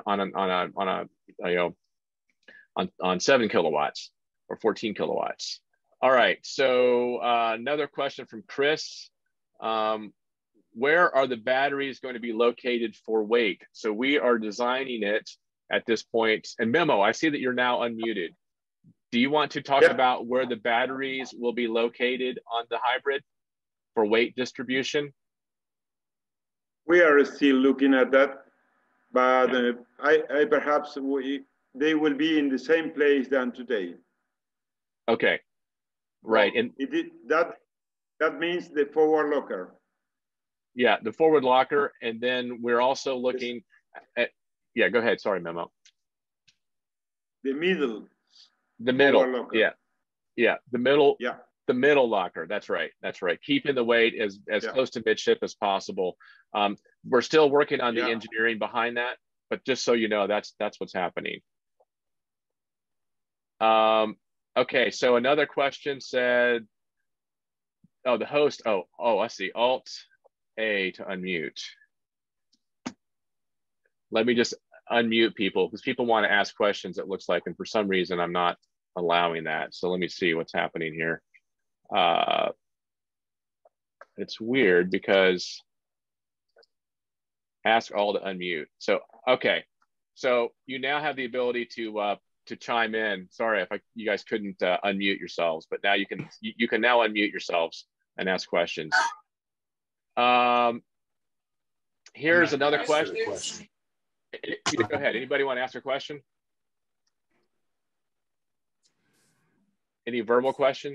kilowatts or 14 kilowatts. All right, so another question from Chris. Where are the batteries going to be located for weight? So we are designing it at this point. And Memo, I see that you're now unmuted. Do you want to talk about where the batteries will be located on the hybrid for weight distribution? We are still looking at that, but I perhaps they will be in the same place than today. Okay, right. And that means the forward locker. Yeah, the forward locker, and then we're also looking at. Yeah, go ahead. Sorry, Memo. The middle. The middle. Yeah. The middle. Yeah. The middle locker. That's right. Keeping the weight as close to midship as possible. We're still working on the engineering behind that, but just so you know, that's what's happening. Okay. So another question said, "Oh, the host. Oh, I see. Alt A to unmute." let me just unmute people because people want to ask questions, it looks like, and for some reason I'm not allowing that. So let me see what's happening here. It's weird because ask all to unmute. So, okay. So you now have the ability to chime in. Sorry if you guys couldn't unmute yourselves, but now you can now unmute yourselves and ask questions. Here's another question. Go ahead. Anybody want to ask a question? Any verbal question?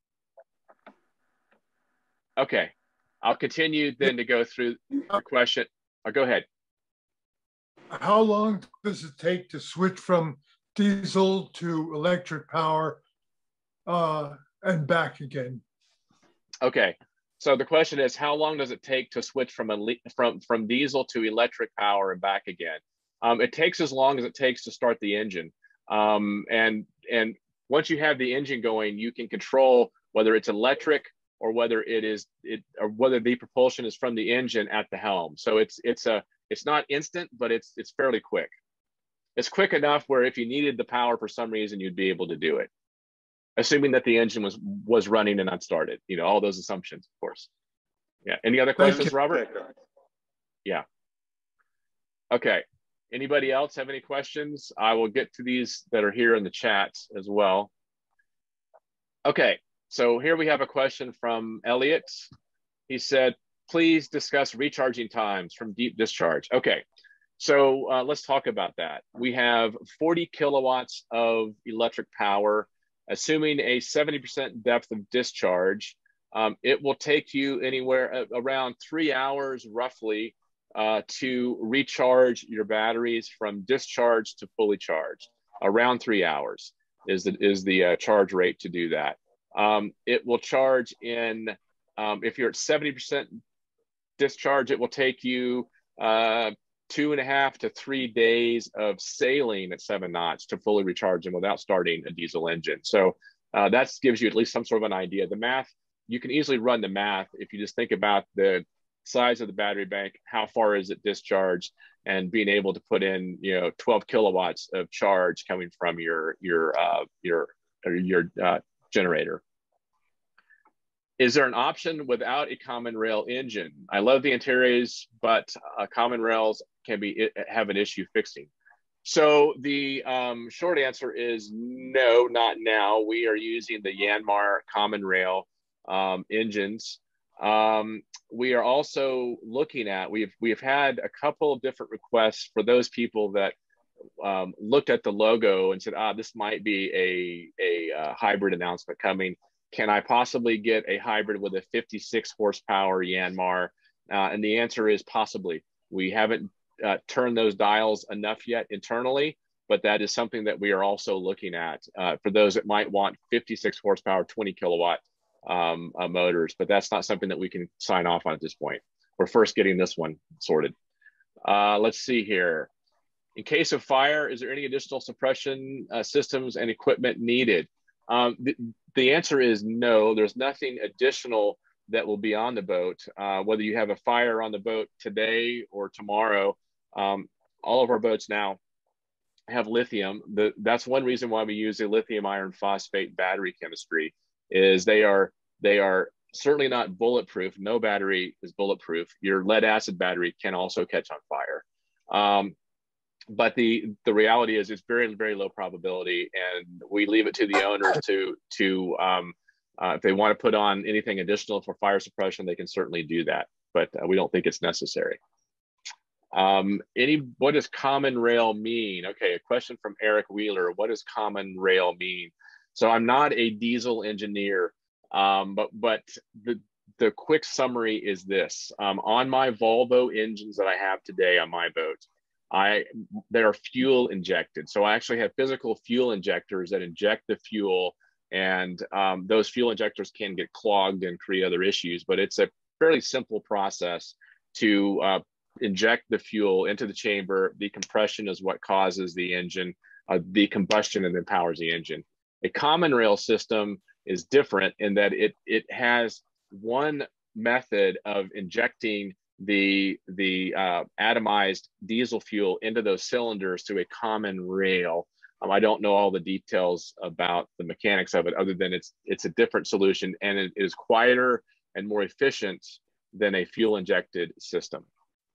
Okay, I'll continue then to go through the question. Go ahead. How long does it take to switch from diesel to electric power and back again? Okay, so the question is, how long does it take to switch from diesel to electric power and back again? It takes as long as it takes to start the engine. And once you have the engine going, you can control whether it's electric or whether whether the propulsion is from the engine at the helm. So it's not instant, but it's fairly quick. It's quick enough where if you needed the power for some reason, you'd be able to do it, assuming that the engine was running and not started. You know, all those assumptions, of course. Yeah. Any other questions, Robert? Yeah. Okay. Anybody else have any questions? I will get to these that are here in the chat as well. Okay. So here we have a question from Elliot. He said, please discuss recharging times from deep discharge. Okay, so let's talk about that. We have 40 kilowatts of electric power, assuming a 70% depth of discharge. It will take you anywhere around 3 hours roughly to recharge your batteries from discharge to fully charged. Around 3 hours is the charge rate to do that. It will charge in, if you're at 70% discharge, it will take you 2.5 to 3 days of sailing at 7 knots to fully recharge them without starting a diesel engine. So that gives you at least some sort of an idea. The math, you can easily run the math if you just think about the size of the battery bank, how far is it discharged, and being able to put in 12 kilowatts of charge coming from your generator. Is there an option without a common rail engine? I love the Antares, but common rails have an issue fixing. So the short answer is no, not now. We are using the Yanmar common rail engines. We are also looking at, we've had a couple of different requests for those people that looked at the logo and said, this might be a hybrid announcement coming. Can I possibly get a hybrid with a 56 horsepower Yanmar? And the answer is possibly. We haven't turned those dials enough yet internally, but that is something that we are also looking at for those that might want 56 horsepower, 20 kilowatt motors, but that's not something that we can sign off on at this point. We're first getting this one sorted. Let's see here. In case of fire, is there any additional suppression systems and equipment needed? The answer is no. There's nothing additional that will be on the boat. Whether you have a fire on the boat today or tomorrow, all of our boats now have lithium. That's one reason why we use a lithium iron phosphate battery chemistry. Is they are certainly not bulletproof. No battery is bulletproof. Your lead acid battery can also catch on fire. But the reality is it's very, very low probability, and we leave it to the owners to if they want to put on anything additional for fire suppression, they can certainly do that, but we don't think it's necessary. What does common rail mean? Okay, a question from Eric Wheeler. What does common rail mean? So I'm not a diesel engineer, but the quick summary is this. On my Volvo engines that I have today on my boat, they are fuel injected. So I actually have physical fuel injectors that inject the fuel, and those fuel injectors can get clogged and create other issues, but it's a fairly simple process to inject the fuel into the chamber. The compression is what causes the engine, the combustion, and then powers the engine. A common rail system is different in that it has one method of injecting the atomized diesel fuel into those cylinders through a common rail. I don't know all the details about the mechanics of it, other than it's a different solution, and it is quieter and more efficient than a fuel injected system.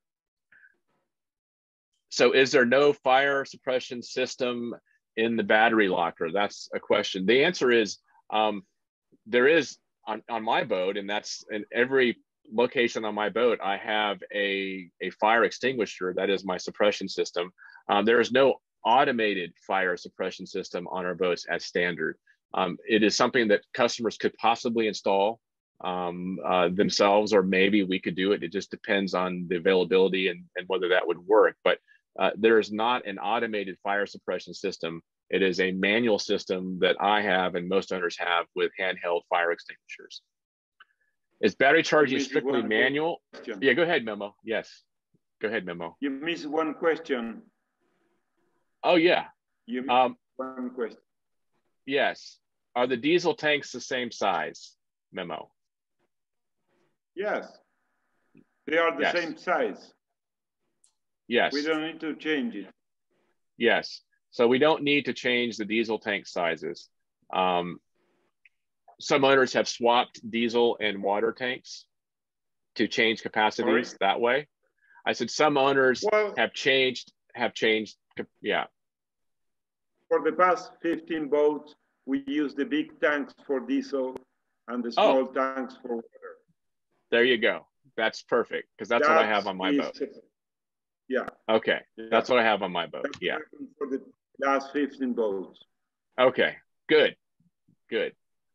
So is there no fire suppression system in the battery locker? That's a question. The answer is there is on my boat, and that's in every location on my boat. I have a fire extinguisher. That is my suppression system. There is no automated fire suppression system on our boats as standard. It is something that customers could possibly install themselves, or maybe we could do it. It just depends on the availability and whether that would work. But there is not an automated fire suppression system. It is a manual system that I have and most owners have with handheld fire extinguishers. Is battery charging strictly manual? Question. Yeah, go ahead, Memo. Yes, go ahead, Memo. You missed one question. Oh, yeah. You missed one question. Yes. Are the diesel tanks the same size, Memo? Yes. They are the same size. Yes. We don't need to change it. Yes. So we don't need to change the diesel tank sizes. Some owners have swapped diesel and water tanks to change capacities that way. I said some owners have changed, yeah. For the past 15 boats, we use the big tanks for diesel and the small tanks for water. There you go. That's perfect, because that's what I have on my boat. Yeah. Okay, that's what I have on my boat. Yeah. For the last 15 boats. Okay, good, good.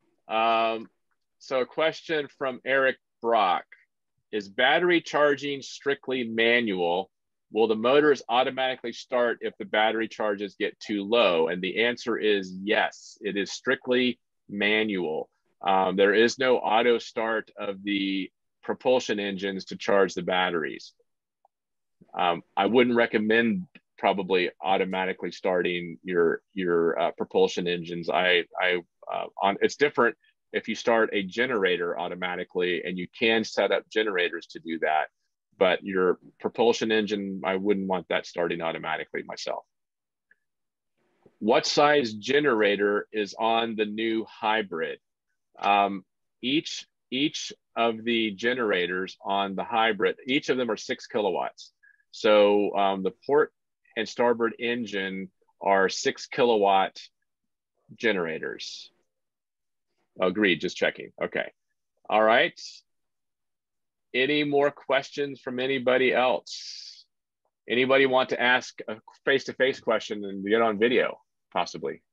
So a question from Eric Brock. Is battery charging strictly manual? Will the motors automatically start if the battery charges get too low? And the answer is yes, it is strictly manual. There is no auto start of the propulsion engines to charge the batteries. I wouldn't recommend probably automatically starting your propulsion engines. It's different if you start a generator automatically, and you can set up generators to do that. But your propulsion engine, I wouldn't want that starting automatically myself. What size generator is on the new hybrid? Each of the generators on the hybrid, each of them are 6 kilowatts. So the port and starboard engine are 6 kilowatt generators. Agreed, just checking. Okay. All right. Any more questions from anybody else? Anybody want to ask a face-to-face question and get on video, possibly?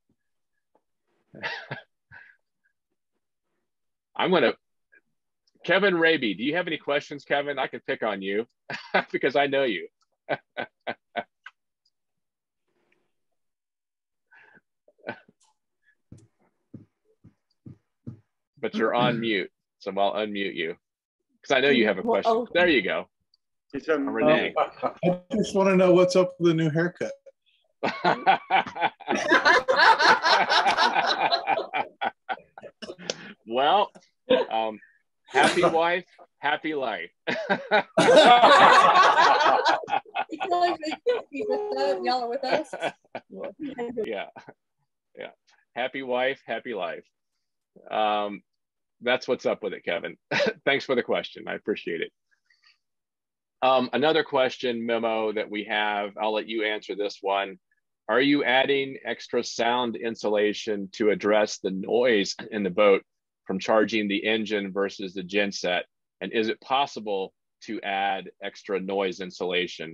Kevin Raby, do you have any questions, Kevin? I can pick on you because I know you. But you're on mute, so I'll unmute you because I know you have a question. There you go. Renee. I just want to know what's up with the new haircut. Well, happy wife, happy life. Y'all are with us. Yeah. Happy wife, happy life. That's what's up with it, Kevin. Thanks for the question. I appreciate it. Another question, Memo, that we have, I'll let you answer this one. Are you adding extra sound insulation to address the noise in the boat from charging the engine versus the genset? And is it possible to add extra noise insulation?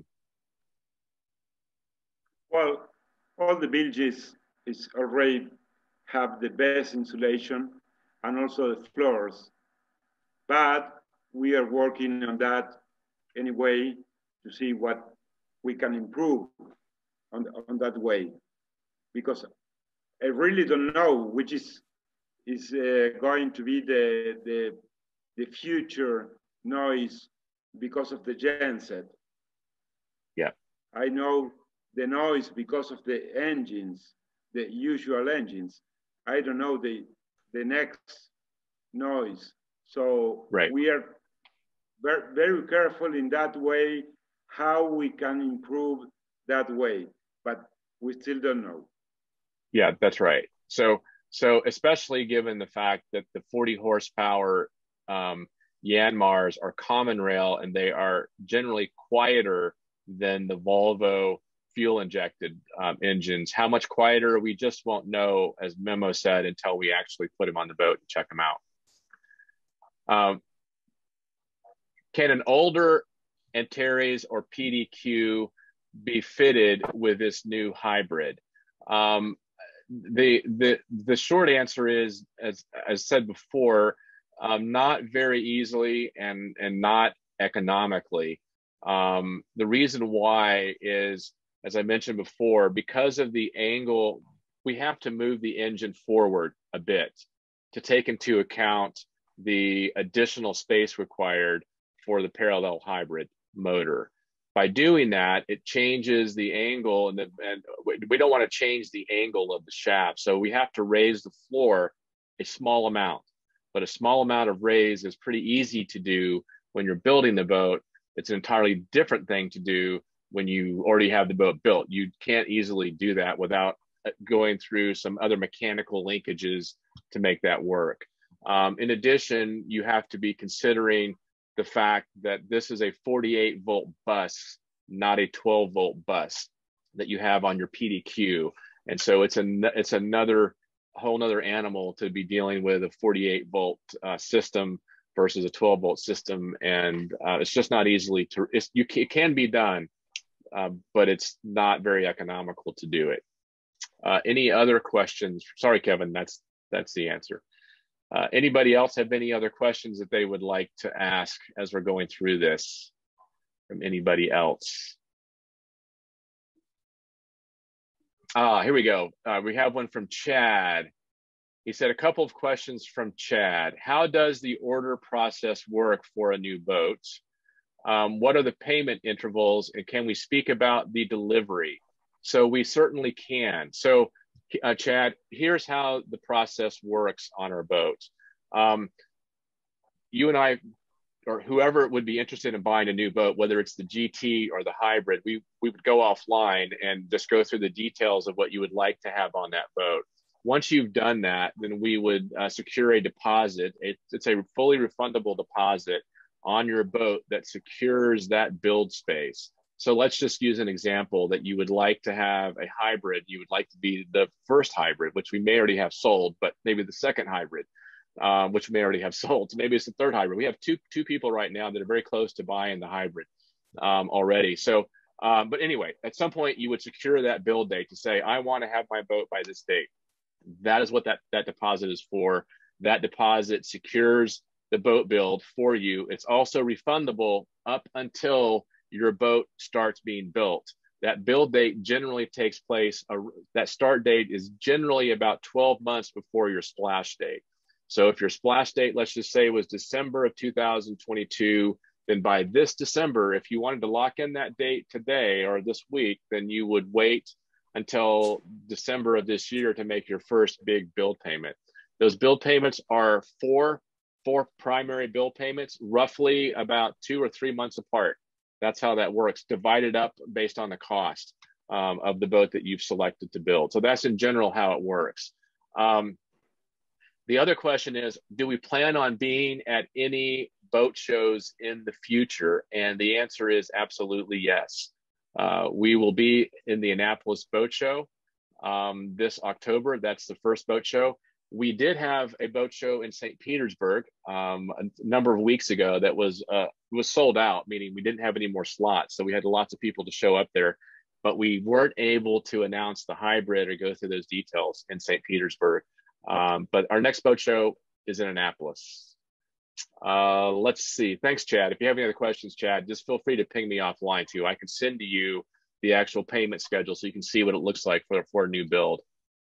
Well, all the bilges is already have the best insulation and also the floors. But we are working on that anyway to see what we can improve on that way. Because I really don't know which is going to be the future noise because of the genset. Yeah. I know the noise because of the engines, the usual engines. I don't know the next noise. So we are very, very careful in that way, how we can improve that way, but we still don't know. Yeah, that's right. So especially given the fact that the 40 horsepower Yanmars are common rail and they are generally quieter than the Volvo fuel injected engines. How much quieter, we just won't know, as Memo said, until we actually put them on the boat and check them out. Can an older Antares or PDQ be fitted with this new hybrid? The short answer is, as said before, not very easily and not economically. The reason why is, as I mentioned before, because of the angle, we have to move the engine forward a bit to take into account the additional space required for the parallel hybrid motor. By doing that, it changes the angle, and we don't want to change the angle of the shaft. So we have to raise the floor a small amount, but a small amount of raise is pretty easy to do when you're building the boat. It's an entirely different thing to do when you already have the boat built. You can't easily do that without going through some other mechanical linkages to make that work. In addition, you have to be considering the fact that this is a 48 volt bus, not a 12 volt bus that you have on your PDQ. And so it's another whole nother animal to be dealing with a 48 volt system versus a 12 volt system. And it's just not easily to, it can be done, but it's not very economical to do it. Any other questions? Sorry, Kevin, that's the answer. Anybody else have any other questions that they would like to ask as we're going through this from anybody else? Here we go. We have one from Chad. He said, a couple of questions from Chad. How does the order process work for a new boat? What are the payment intervals, and can we speak about the delivery? So we certainly can. So Chad, here's how the process works on our boat. You and I, or whoever would be interested in buying a new boat, whether it's the GT or the hybrid, we would go offline and just go through the details of what you would like to have on that boat. Once you've done that, then we would secure a deposit. It's a fully refundable deposit on your boat that secures that build space. So let's just use an example that you would like to have a hybrid. You would like to be the first hybrid, which we may already have sold, but maybe the second hybrid, which we may already have sold. So maybe it's the third hybrid. We have two people right now that are very close to buying the hybrid already. So, but anyway, at some point you would secure that build date to say, I want to have my boat by this date. That is what that deposit is for. That deposit secures the boat build for you. It's also refundable up until your boat starts being built. That build date generally takes place, that start date is generally about 12 months before your splash date. So if your splash date, let's just say, was December of 2022, then by this December, if you wanted to lock in that date today or this week, then you would wait until December of this year to make your first big build payment. Those build payments are four primary build payments, roughly about 2 or 3 months apart. That's how that works, divided up based on the cost of the boat that you've selected to build. So that's in general how it works. The other question is, do we plan on being at any boat shows in the future? And the answer is absolutely yes. We will be in the Annapolis Boat Show this October. That's the first boat show. We did have a boat show in St. Petersburg a number of weeks ago that was sold out, meaning we didn't have any more slots. So we had lots of people to show up there, but we weren't able to announce the hybrid or go through those details in St. Petersburg. But our next boat show is in Annapolis. Let's see. Thanks, Chad. If you have any other questions, Chad, just feel free to ping me offline too. I can send to you the actual payment schedule so you can see what it looks like for a new build.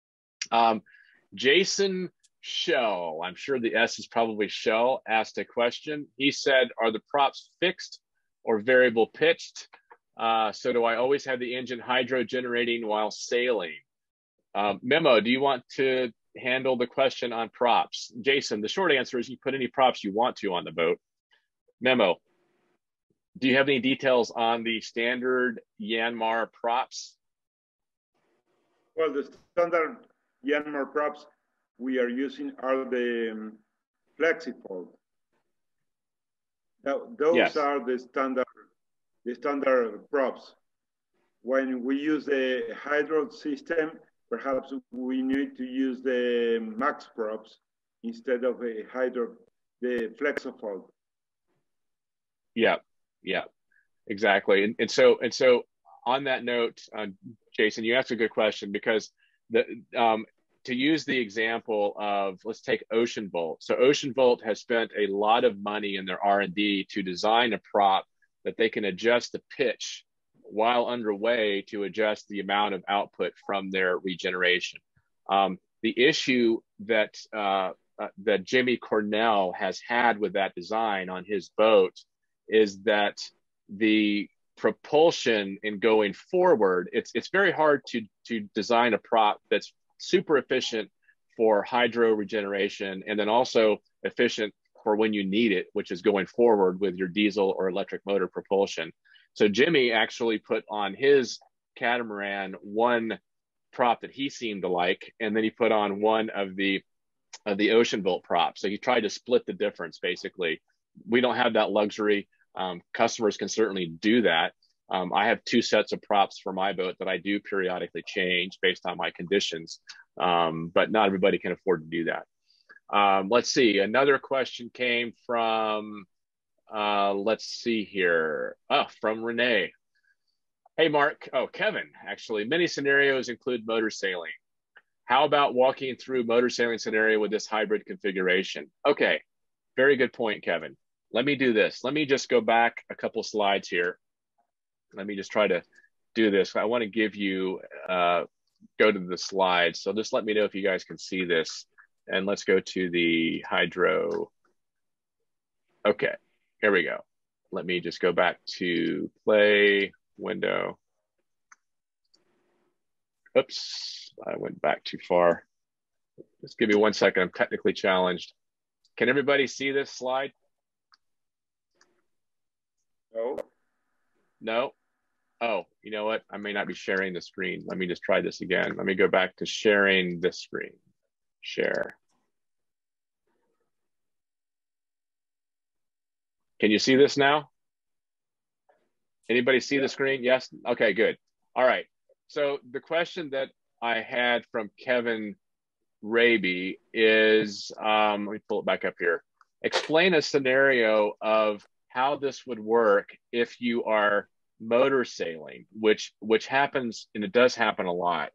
Jason Shell, I'm sure the S is probably Shell, asked a question. He said, are the props fixed or variable pitched? So do I always have the engine hydro generating while sailing? Memo, do you want to handle the question on props? Jason, the short answer is you put any props you want to on the boat. Memo. do you have any details on the standard Yanmar props? Well, the standard Yanmar props we are using are the FlexiFold. Those Yes. are the standard props. When we use the hydro system, perhaps we need to use the max props instead of the FlexiFold. Yeah, yeah, exactly. And so on that note, Jason, you asked a good question, because to use the example of, let's take Ocean Volt. So Ocean Volt has spent a lot of money in their R&D to design a prop that they can adjust the pitch while underway to adjust the amount of output from their regeneration. The issue that that Jimmy Cornell has had with that design on his boat is that the propulsion in going forward, it's very hard to design a prop that's super efficient for hydro regeneration and then also efficient for when you need it, which is going forward with your diesel or electric motor propulsion. So Jimmy actually put on his catamaran one prop that he seemed to like, and then he put on one of the Ocean Volt props. So he tried to split the difference, basically. We don't have that luxury. Customers can certainly do that. I have two sets of props for my boat that I do periodically change based on my conditions, but not everybody can afford to do that. Let's see, another question came from, let's see here, from Renee. Hey, Mark, Kevin, actually, many scenarios include motor sailing. How about walking through motor sailing scenario with this hybrid configuration? Okay, very good point, Kevin. Let me do this. Let me just go back a couple slides here. Let me just try to do this. I want to give you, go to the slides. So just let me know if you guys can see this. And let's go to the hydro. Okay, here we go. Let me just go back to play window. Oops, I went back too far. Just give me 1 second. I'm technically challenged. Can everybody see this slide? No. No? Oh, you know what? I may not be sharing the screen. Let me just try this again. Let me go back to sharing this screen. Share. Can you see this now? Anybody see the screen? Yes? Okay, good. All right. So the question that I had from Kevin Raby is, let me pull it back up here. Explain a scenario of how this would work if you are motor sailing, which happens, and it does happen a lot.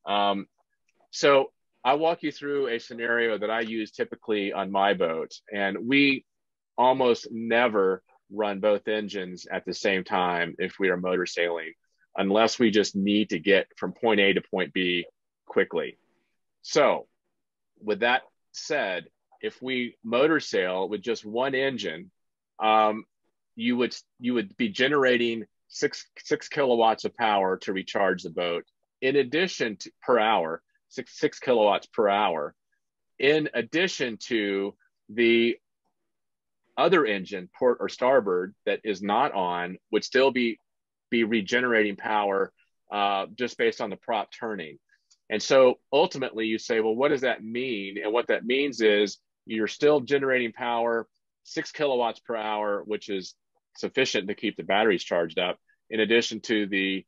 So I'll walk you through a scenario that I use typically on my boat, and we almost never run both engines at the same time if we are motor sailing, unless we just need to get from point A to point B quickly. So with that said, if we motor sail with just one engine, you would be generating six kilowatts of power to recharge the boat, in addition to per hour, six kilowatts per hour, in addition to the other engine, port or starboard, that is not on, would still be regenerating power just based on the prop turning. And so ultimately you say, well, what does that mean? And what that means is you're still generating power, 6 kilowatts per hour, which is sufficient to keep the batteries charged up, in addition to the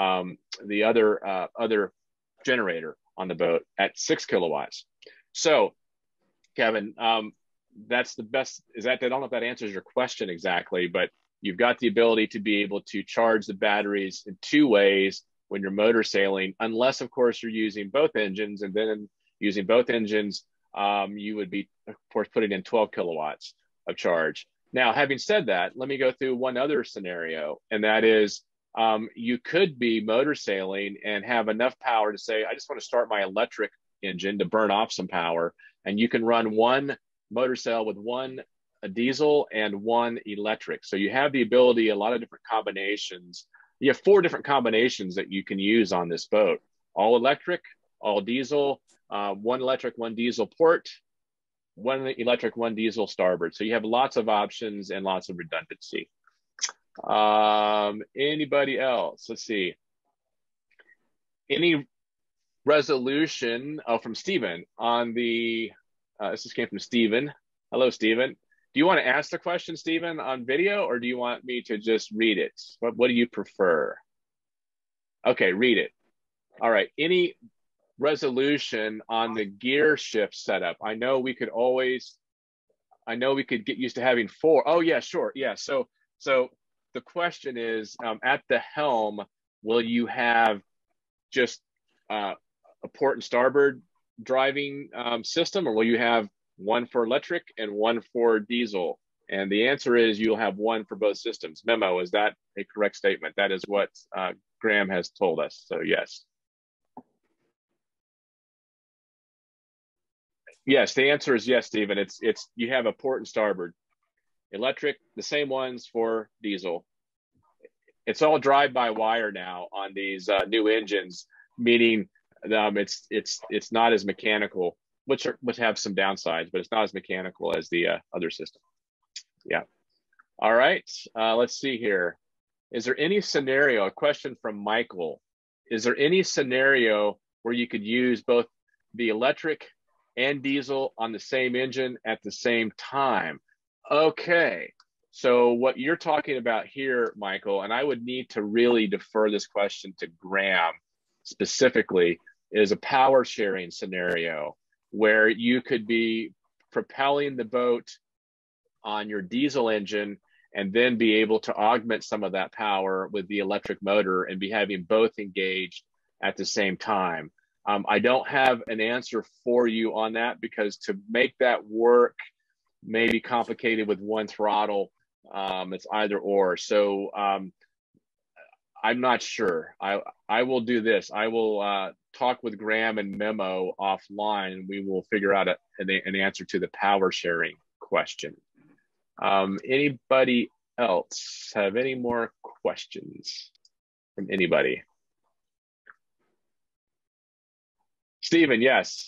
other generator on the boat at 6 kilowatts. So, Kevin, that's the best. I don't know if that answers your question exactly, but you've got the ability to be able to charge the batteries in two ways when you're motor sailing, unless, of course, you're using both engines. And then using both engines, you would be, of course, putting in 12 kilowatts of charge. Now, having said that, let me go through one other scenario, and that is you could be motor sailing and have enough power to say, I just want to start my electric engine to burn off some power, and you can run one motor sail with one diesel and one electric. So you have the ability, a lot of different combinations. You have 4 different combinations that you can use on this boat: all electric, all diesel, one electric, one diesel port, one electric, one diesel starboard. So you have lots of options and lots of redundancy. Anybody else? Let's see. Any resolution? Oh, from Stephen on the, this just came from Stephen. Hello, Stephen. Do you want to ask the question, Stephen, on video, or do you want me to just read it? What do you prefer? Okay, read it. All right. Any resolution on the gear shift setup? I know we could get used to having 4. Oh yeah, sure. Yeah. So the question is, at the helm, will you have just a port and starboard driving system, or will you have one for electric and one for diesel? And the answer is you'll have one for both systems. Memo, is that a correct statement? That is what Graham has told us. So yes. Yes, the answer is yes, Stephen. It's you have a port and starboard. Electric, the same ones for diesel. It's all drive-by-wire now on these new engines, meaning it's not as mechanical, which have some downsides, but it's not as mechanical as the other system. Yeah. All right. Let's see here. Is there any scenario? A question from Michael. Is there any scenario where you could use both the electric and diesel on the same engine at the same time? Okay. So what you're talking about here, Michael, and I would need to really defer this question to Graham specifically, is a power sharing scenario where you could be propelling the boat on your diesel engine and then be able to augment some of that power with the electric motor and be having both engaged at the same time. I don't have an answer for you on that, because to make that work may be complicated with one throttle. It's either or. So I'm not sure. I will do this. I will talk with Graham and Memo offline, and we will figure out an answer to the power sharing question. Anybody else have any more questions from anybody? Stephen, yes.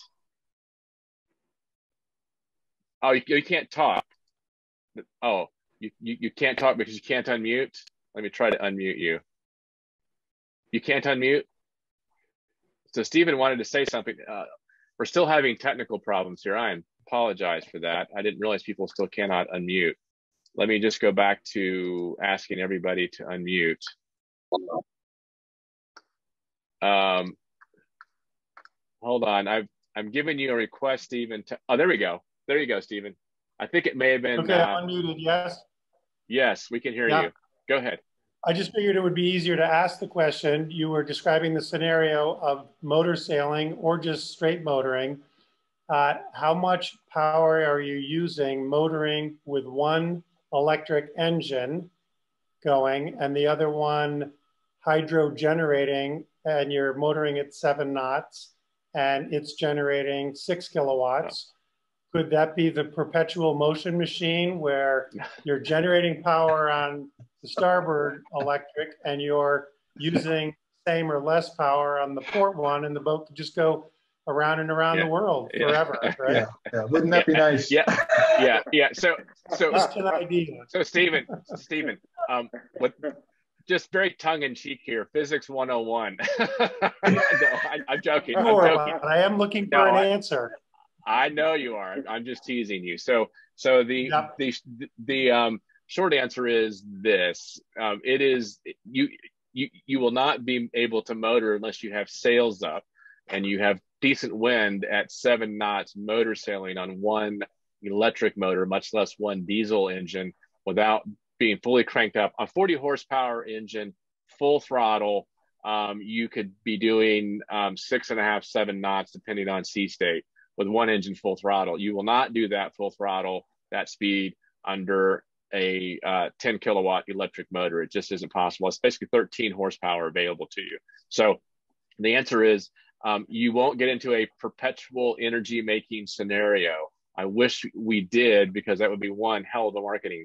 Oh, you can't talk. Oh, you can't talk because you can't unmute? Let me try to unmute you. You can't unmute? So Stephen wanted to say something. We're still having technical problems here. I apologize for that. I didn't realize people still cannot unmute. Let me just go back to asking everybody to unmute. Hold on. I'm giving you a request, Stephen. Oh, there we go. There you go, Stephen. I think it may have been. Okay, I'm unmuted, yes? Yes, we can hear you. Go ahead. I just figured it would be easier to ask the question. You were describing the scenario of motor sailing or just straight motoring. How much power are you using motoring with one electric engine going and the other one hydro generating, and you're motoring at 7 knots and it's generating 6 kilowatts? Could that be the perpetual motion machine where you're generating power on the starboard electric and you're using same or less power on the port one, and the boat could just go around and around the world forever, right? Yeah. Wouldn't that be nice? Yeah. So just an idea. So Stephen, what? Just very tongue-in-cheek here, physics 101. No, I'm joking. Sure, I'm joking. but I am looking for an answer. I know you are. I'm just teasing you. So the short answer is this: it is you will not be able to motor unless you have sails up and you have decent wind at 7 knots motor sailing on one electric motor, much less one diesel engine, without being fully cranked up. A 40 horsepower engine, full throttle, you could be doing 6.5, 7 knots, depending on sea state, with one engine full throttle. You will not do that full throttle, that speed, under a 10 kilowatt electric motor. It just isn't possible. It's basically 13 horsepower available to you. So the answer is you won't get into a perpetual energy making scenario. I wish we did, because that would be one hell of a marketing.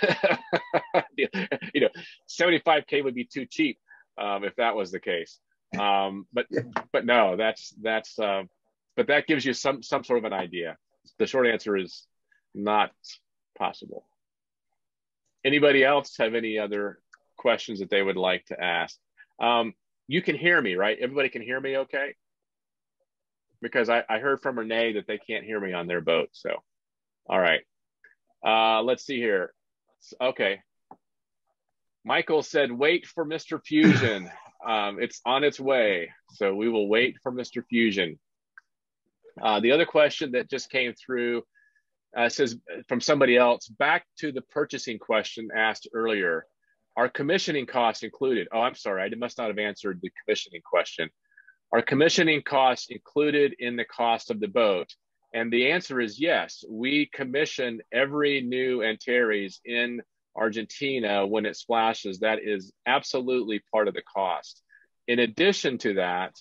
75K would be too cheap if that was the case. But no, but that gives you some sort of an idea. The short answer is not possible. Anybody else have any other questions that they would like to ask. You can hear me, right? Everybody can hear me okay? Because I heard from Renee that they can't hear me on their boat. So, all right. Let's see here. Okay. Michael said, wait for Mr. Fusion. It's on its way. So we will wait for Mr. Fusion. The other question that just came through says from somebody else, back to the purchasing question asked earlier, are commissioning costs included? Oh, I'm sorry, I must not have answered the commissioning question. Are commissioning costs included in the cost of the boat? And the answer is yes. We commission every new Antares in Argentina when it splashes. That is absolutely part of the cost. In addition to that,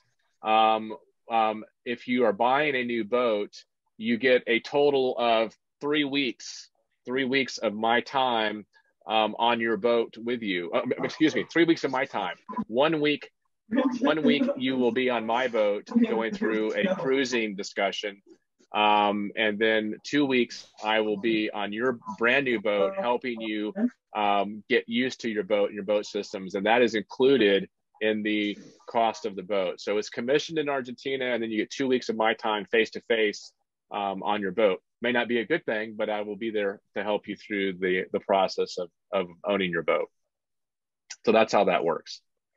if you are buying a new boat, you get a total of 3 weeks of my time on your boat with you. Excuse me, 3 weeks of my time. 1 week you will be on my boat going through a cruising discussion. And then 2 weeks I will be on your brand new boat helping you get used to your boat and your boat systems. And that is included in the cost of the boat. So it's commissioned in Argentina, and then you get 2 weeks of my time face-to-face on your boat. May not be a good thing, but I will be there to help you through the process of owning your boat. So that's how that works.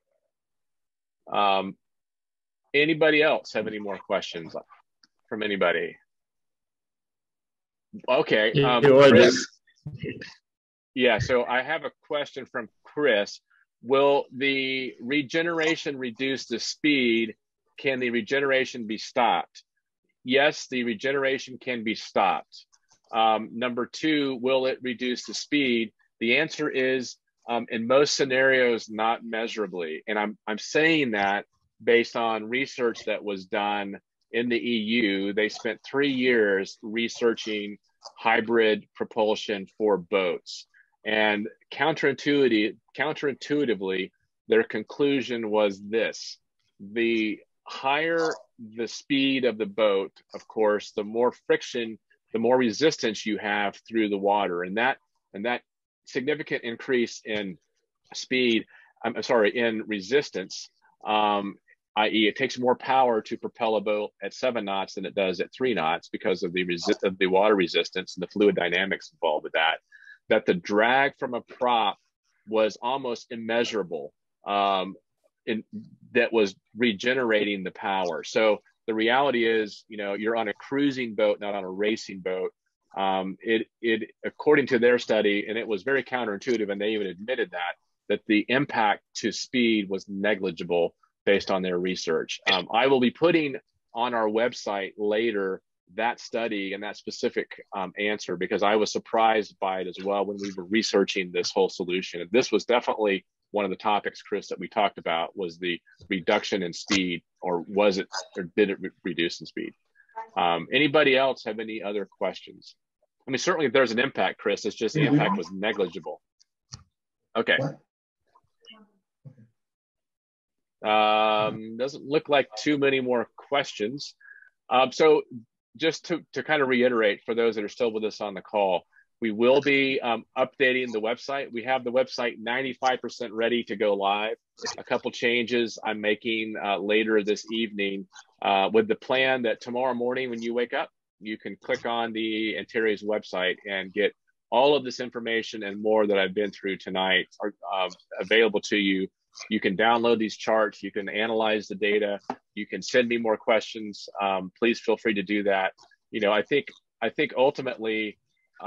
Anybody else have any more questions from anybody? Okay, Chris. Yeah, so I have a question from Chris. Will the regeneration reduce the speed? Can the regeneration be stopped? Yes, the regeneration can be stopped. Number two, will it reduce the speed? The answer is, in most scenarios, not measurably. And I'm saying that based on research that was done in the EU. They spent 3 years researching hybrid propulsion for boats. And counterintuitively, their conclusion was this: the higher the speed of the boat, of course, the more friction, the more resistance you have through the water. And that significant increase in speed, in resistance, i.e. it takes more power to propel a boat at 7 knots than it does at 3 knots because of the water resistance and the fluid dynamics involved with that the drag from a prop was almost immeasurable, that was regenerating the power. So the reality is, you're on a cruising boat, not on a racing boat. It according to their study, and it was very counterintuitive, and they even admitted that the impact to speed was negligible based on their research. I will be putting on our website later that study and that specific answer, because I was surprised by it as well when we were researching this whole solution. And this was definitely one of the topics, Chris, that we talked about, was the reduction in speed, or did it reduce in speed? Anybody else have any other questions? I mean, certainly there's an impact, Chris. It's just the impact was negligible. Okay. Doesn't look like too many more questions. So just to kind of reiterate for those that are still with us on the call, we will be updating the website. We have the website 95% ready to go live. A couple changes I'm making later this evening with the plan that tomorrow morning when you wake up, you can click on the Antares website and get all of this information and more that I've been through tonight are available to you. You can download these charts, you can analyze the data, you can send me more questions. Please feel free to do that. I think ultimately,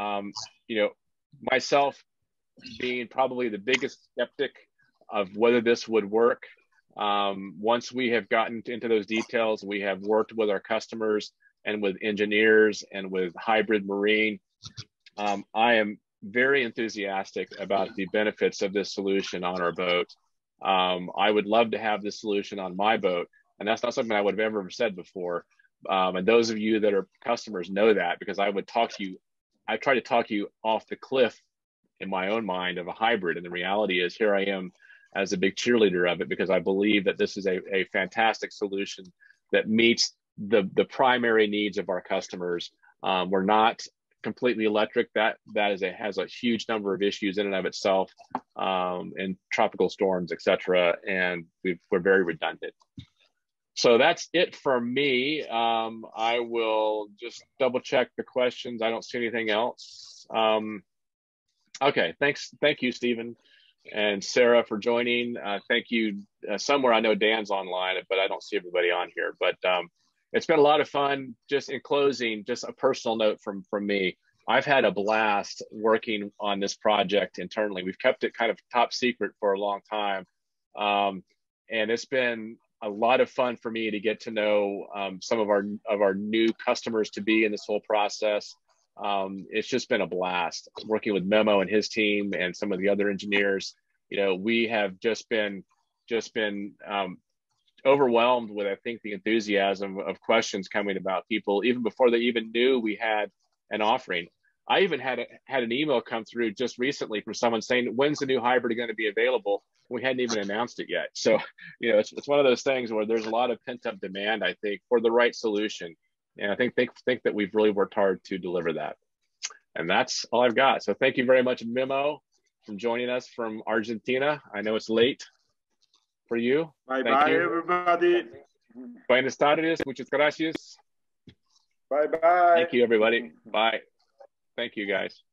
myself being probably the biggest skeptic of whether this would work, once we have gotten into those details, we have worked with our customers and with engineers and with Hybrid Marine, I am very enthusiastic about the benefits of this solution on our boat. I would love to have this solution on my boat, and that's not something I would have ever said before. And those of you that are customers know that, because I try to talk you off the cliff in my own mind of a hybrid. And the reality is, here I am as a big cheerleader of it, because I believe that this is a fantastic solution that meets the primary needs of our customers. We're not completely electric, that has a huge number of issues in and of itself, and tropical storms, etc. And we're very redundant. So that's it for me. I will just double check the questions. I don't see anything else. Okay, thank you, Stephen and Sarah, for joining. Thank you. Somewhere I know Dan's online, but I don't see everybody on here. But it's been a lot of fun. Just in closing, just a personal note from me. I've had a blast working on this project internally. We've kept it kind of top secret for a long time. And it's been a lot of fun for me to get to know some of our new customers to be in this whole process. It's just been a blast working with Memo and his team and some of the other engineers. You know, we have just been overwhelmed with, I think, the enthusiasm of questions coming about people even before they even knew we had an offering. I even had an email come through just recently from someone saying, when's the new hybrid going to be available? We hadn't even announced it yet. So, you know, it's one of those things where there's a lot of pent up demand, I think, for the right solution. And I think that we've really worked hard to deliver that. And that's all I've got. So thank you very much, Memo, for joining us from Argentina. I know it's late for you. Bye-bye, everybody. Buenas tardes. Muchas gracias. Bye-bye. Thank you, everybody. Bye. Thank you, guys.